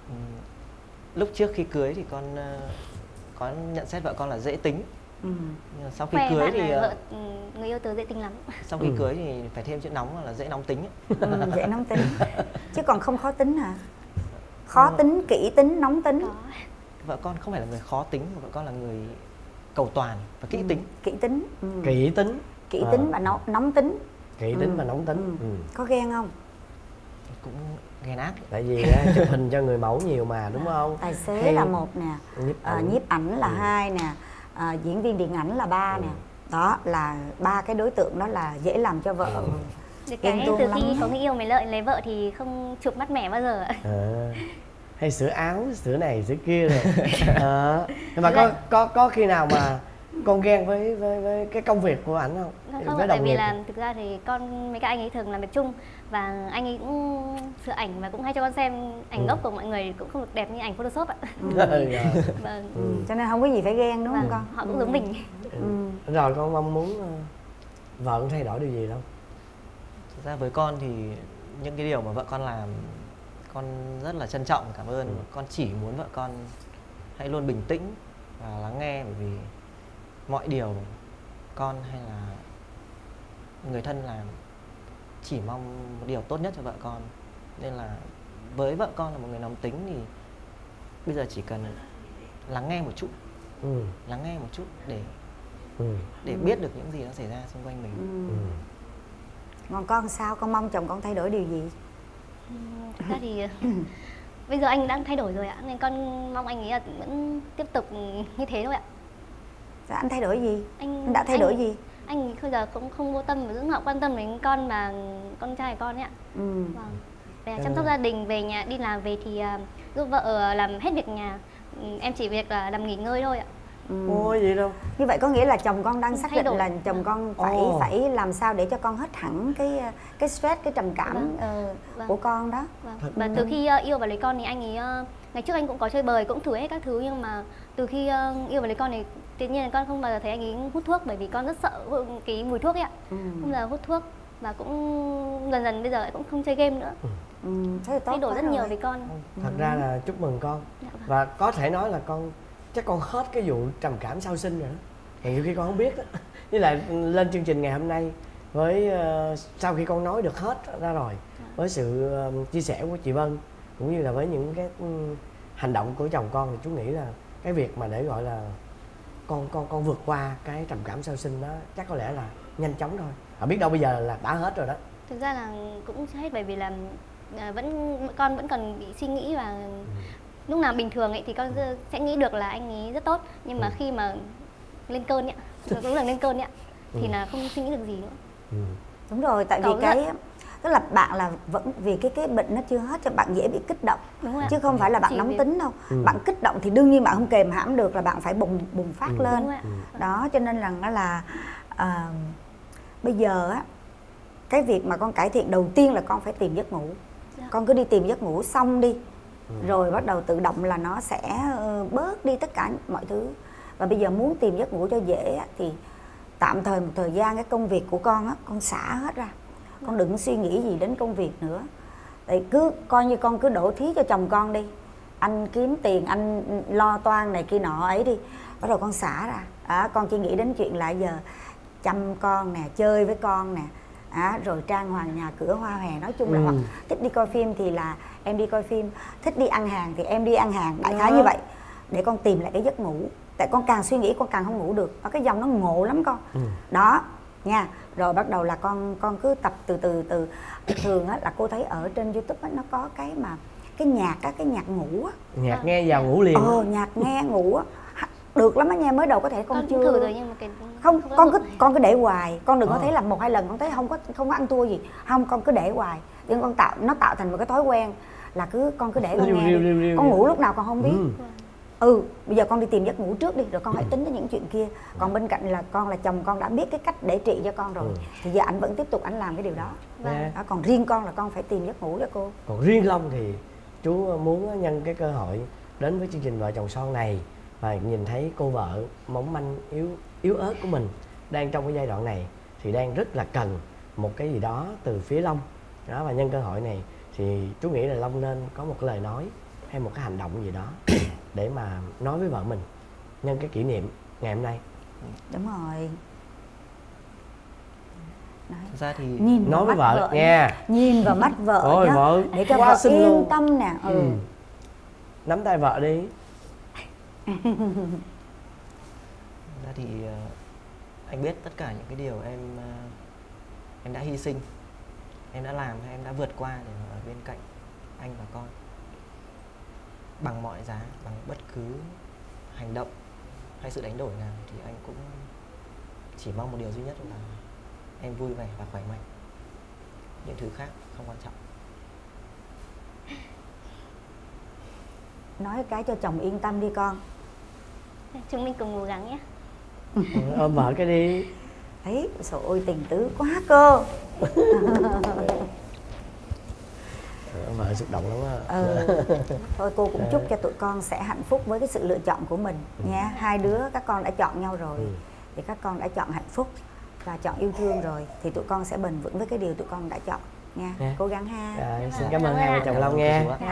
Lúc trước khi cưới thì con có nhận xét vợ con là dễ tính. Nhưng mà sau khi cưới thì vợ, người yêu tớ dễ tính lắm. Sau khi cưới thì phải thêm chữ nóng là dễ nóng tính. Dễ nóng tính. Chứ còn không khó tính hả? Khó tính, kỹ tính, nóng tính. Vợ con không phải là người khó tính, mà vợ con là người cầu toàn và kỹ tính. Kỹ tính. Kỹ tính. Kỹ tính và nóng tính. Kỹ tính và nóng tính. Có ghen không? Cũng ghen ác. Tại vì chụp hình cho người mẫu nhiều mà đúng không? Tài xế là một nè, nhiếp ảnh là hai nè, diễn viên điện ảnh là ba nè. Đó là ba cái đối tượng đó là dễ làm cho vợ. Cái từ khi có người yêu mới lợi lấy vợ thì không chụp mắt mẻ bao giờ. Hay sửa áo, sửa này, sửa kia rồi. Nhưng mà có khi nào mà con ghen với cái công việc của ảnh không? Không, tại vì là thực ra thì con với các anh ấy thường làm việc chung, và anh ấy cũng sửa ảnh và cũng hay cho con xem ảnh gốc của mọi người, cũng không được đẹp như ảnh Photoshop ạ. Cho nên không có gì phải ghen đúng không con? Họ cũng giống mình. Rồi con mong muốn vợ con thay đổi điều gì đâu? Thực ra với con thì những cái điều mà vợ con làm con rất là trân trọng, cảm ơn. Con chỉ muốn vợ con hãy luôn bình tĩnh và lắng nghe, bởi vì mọi điều con hay là người thân làm chỉ mong một điều tốt nhất cho vợ con. Nên là với vợ con là một người nóng tính thì bây giờ chỉ cần lắng nghe một chút, lắng nghe một chút để biết được những gì nó xảy ra xung quanh mình. Còn con sao? Con mong chồng con thay đổi điều gì? Thật ra thì bây giờ anh đang thay đổi rồi ạ, nên con mong anh ấy vẫn tiếp tục như thế thôi ạ. Anh thay đổi gì? Anh đã thay đổi gì? Anh bây giờ cũng không vô tâm và rất họ quan tâm đến con và con trai của con ấy ạ. Về chăm sóc gia đình, về nhà đi làm về thì giúp vợ làm hết việc nhà. Em chỉ việc là làm nghỉ ngơi thôi ạ. Ôi vậy đâu. Như vậy có nghĩa là chồng con đang xác định là chồng con phải làm sao để cho con hết hẳn cái stress, cái trầm cảm của con đó. Và từ khi yêu và lấy con thì anh ấy ngày trước anh cũng có chơi bời, cũng thử hết các thứ, nhưng mà từ khi yêu và lấy con thì tự nhiên là con không bao giờ thấy anh ấy hút thuốc, bởi vì con rất sợ cái mùi thuốc ấy ạ. Không bao giờ hút thuốc, và cũng dần dần bây giờ lại cũng không chơi game nữa. Thay đổi rất nhiều với con. Thật ra là chúc mừng con. Và có thể nói là con chắc con hết cái vụ trầm cảm sau sinh rồi đó. Nhiều khi con không biết đó. Với lại lên chương trình ngày hôm nay với sau khi con nói được hết ra rồi, với sự chia sẻ của chị Vân cũng như là với những cái hành động của chồng con, thì chú nghĩ là cái việc mà để gọi là con vượt qua cái trầm cảm sau sinh đó chắc có lẽ là nhanh chóng thôi. Biết đâu bây giờ là đã hết rồi đó. Thực ra là cũng chưa hết, bởi vì là con vẫn còn bị suy nghĩ, và lúc nào bình thường ấy thì con sẽ nghĩ được là anh ấy rất tốt, nhưng mà khi mà lên cơn ấy, cũng là lên cơn ấy, thì là không suy nghĩ được gì nữa. Đúng rồi, tại vì tức là bạn là vẫn vì cái bệnh nó chưa hết cho bạn dễ bị kích động, chứ không phải là bạn nóng tính đâu. Bạn kích động thì đương nhiên bạn không kềm hãm được, là bạn phải bùng phát lên. Đó, cho nên là bây giờ á, cái việc mà con cải thiện đầu tiên là con phải tìm giấc ngủ. Con cứ đi tìm giấc ngủ xong đi, rồi bắt đầu tự động là nó sẽ bớt đi tất cả mọi thứ. Và bây giờ muốn tìm giấc ngủ cho dễ á, thì tạm thời một thời gian cái công việc của con á, con xả hết ra. Con đừng suy nghĩ gì đến công việc nữa. Tại cứ coi như con cứ đổ thí cho chồng con đi. Anh kiếm tiền, anh lo toan này kia nọ ấy đi. Bắt đầu con xả ra. Con chỉ nghĩ đến chuyện là giờ chăm con nè, chơi với con nè. Rồi trang hoàng nhà cửa hoa hòe. Nói chung là hoặc thích đi coi phim thì là em đi coi phim, thích đi ăn hàng thì em đi ăn hàng. Đại khái như vậy, để con tìm lại cái giấc ngủ. Tại con càng suy nghĩ con càng không ngủ được. Cái dòng nó ngộ lắm con. Đó nha. Rồi bắt đầu là con cứ tập từ từ. Thường á là cô thấy ở trên YouTube á, nó có cái mà cái nhạc ngủ á. Nhạc nghe vào ngủ liền. Nhạc nghe ngủ á. Được lắm á nha, mới đầu có thể con chưa thử rồi, nhưng mà con cứ để hoài. Con đừng có thấy là 1-2 lần con thấy không có ăn thua gì. Không, con cứ để hoài. Nhưng nó tạo thành một cái thói quen là con cứ để con nghe. Con ngủ lúc nào con không biết. Bây giờ con đi tìm giấc ngủ trước đi, rồi con hãy tính đến những chuyện kia. Còn bên cạnh là con là chồng con đã biết cái cách để trị cho con rồi, thì giờ anh vẫn tiếp tục anh làm cái điều đó. Còn riêng con là con phải tìm giấc ngủ cho cô. Còn riêng Long thì chú muốn nhân cái cơ hội đến với chương trình Vợ Chồng Son này và nhìn thấy cô vợ mỏng manh yếu ớt của mình đang trong cái giai đoạn này, thì đang rất là cần một cái gì đó từ phía Long đó. Và nhân cơ hội này thì chú nghĩ là Long nên có một cái lời nói hay một cái hành động gì đó để mà nói với vợ mình nhân cái kỷ niệm ngày hôm nay. Đúng rồi. Thực ra thì nói với vợ nha, nhìn vào mắt vợ nhá, vợ để cho vợ yên tâm nè. Nắm tay vợ đi. Thực ra thì anh biết tất cả những cái điều em đã hy sinh, em đã làm, em đã vượt qua để ở bên cạnh anh và con bằng mọi giá, bằng bất cứ hành động hay sự đánh đổi nào, thì anh cũng chỉ mong một điều duy nhất là em vui vẻ và khỏe mạnh. Những thứ khác không quan trọng. Nói cái cho chồng yên tâm đi con. Chúng mình cùng cố gắng nhé. Ôm vợ cái đi. Thấy, trời ơi tình tứ quá cơ. Vợ xúc động lắm á. Thôi cô cũng chúc cho tụi con sẽ hạnh phúc với cái sự lựa chọn của mình nha. Hai đứa các con đã chọn nhau rồi, thì các con đã chọn hạnh phúc và chọn yêu thương rồi, thì tụi con sẽ bền vững với cái điều tụi con đã chọn nha. Cố gắng ha. Xin cảm ơn hai vợ chồng Long nha.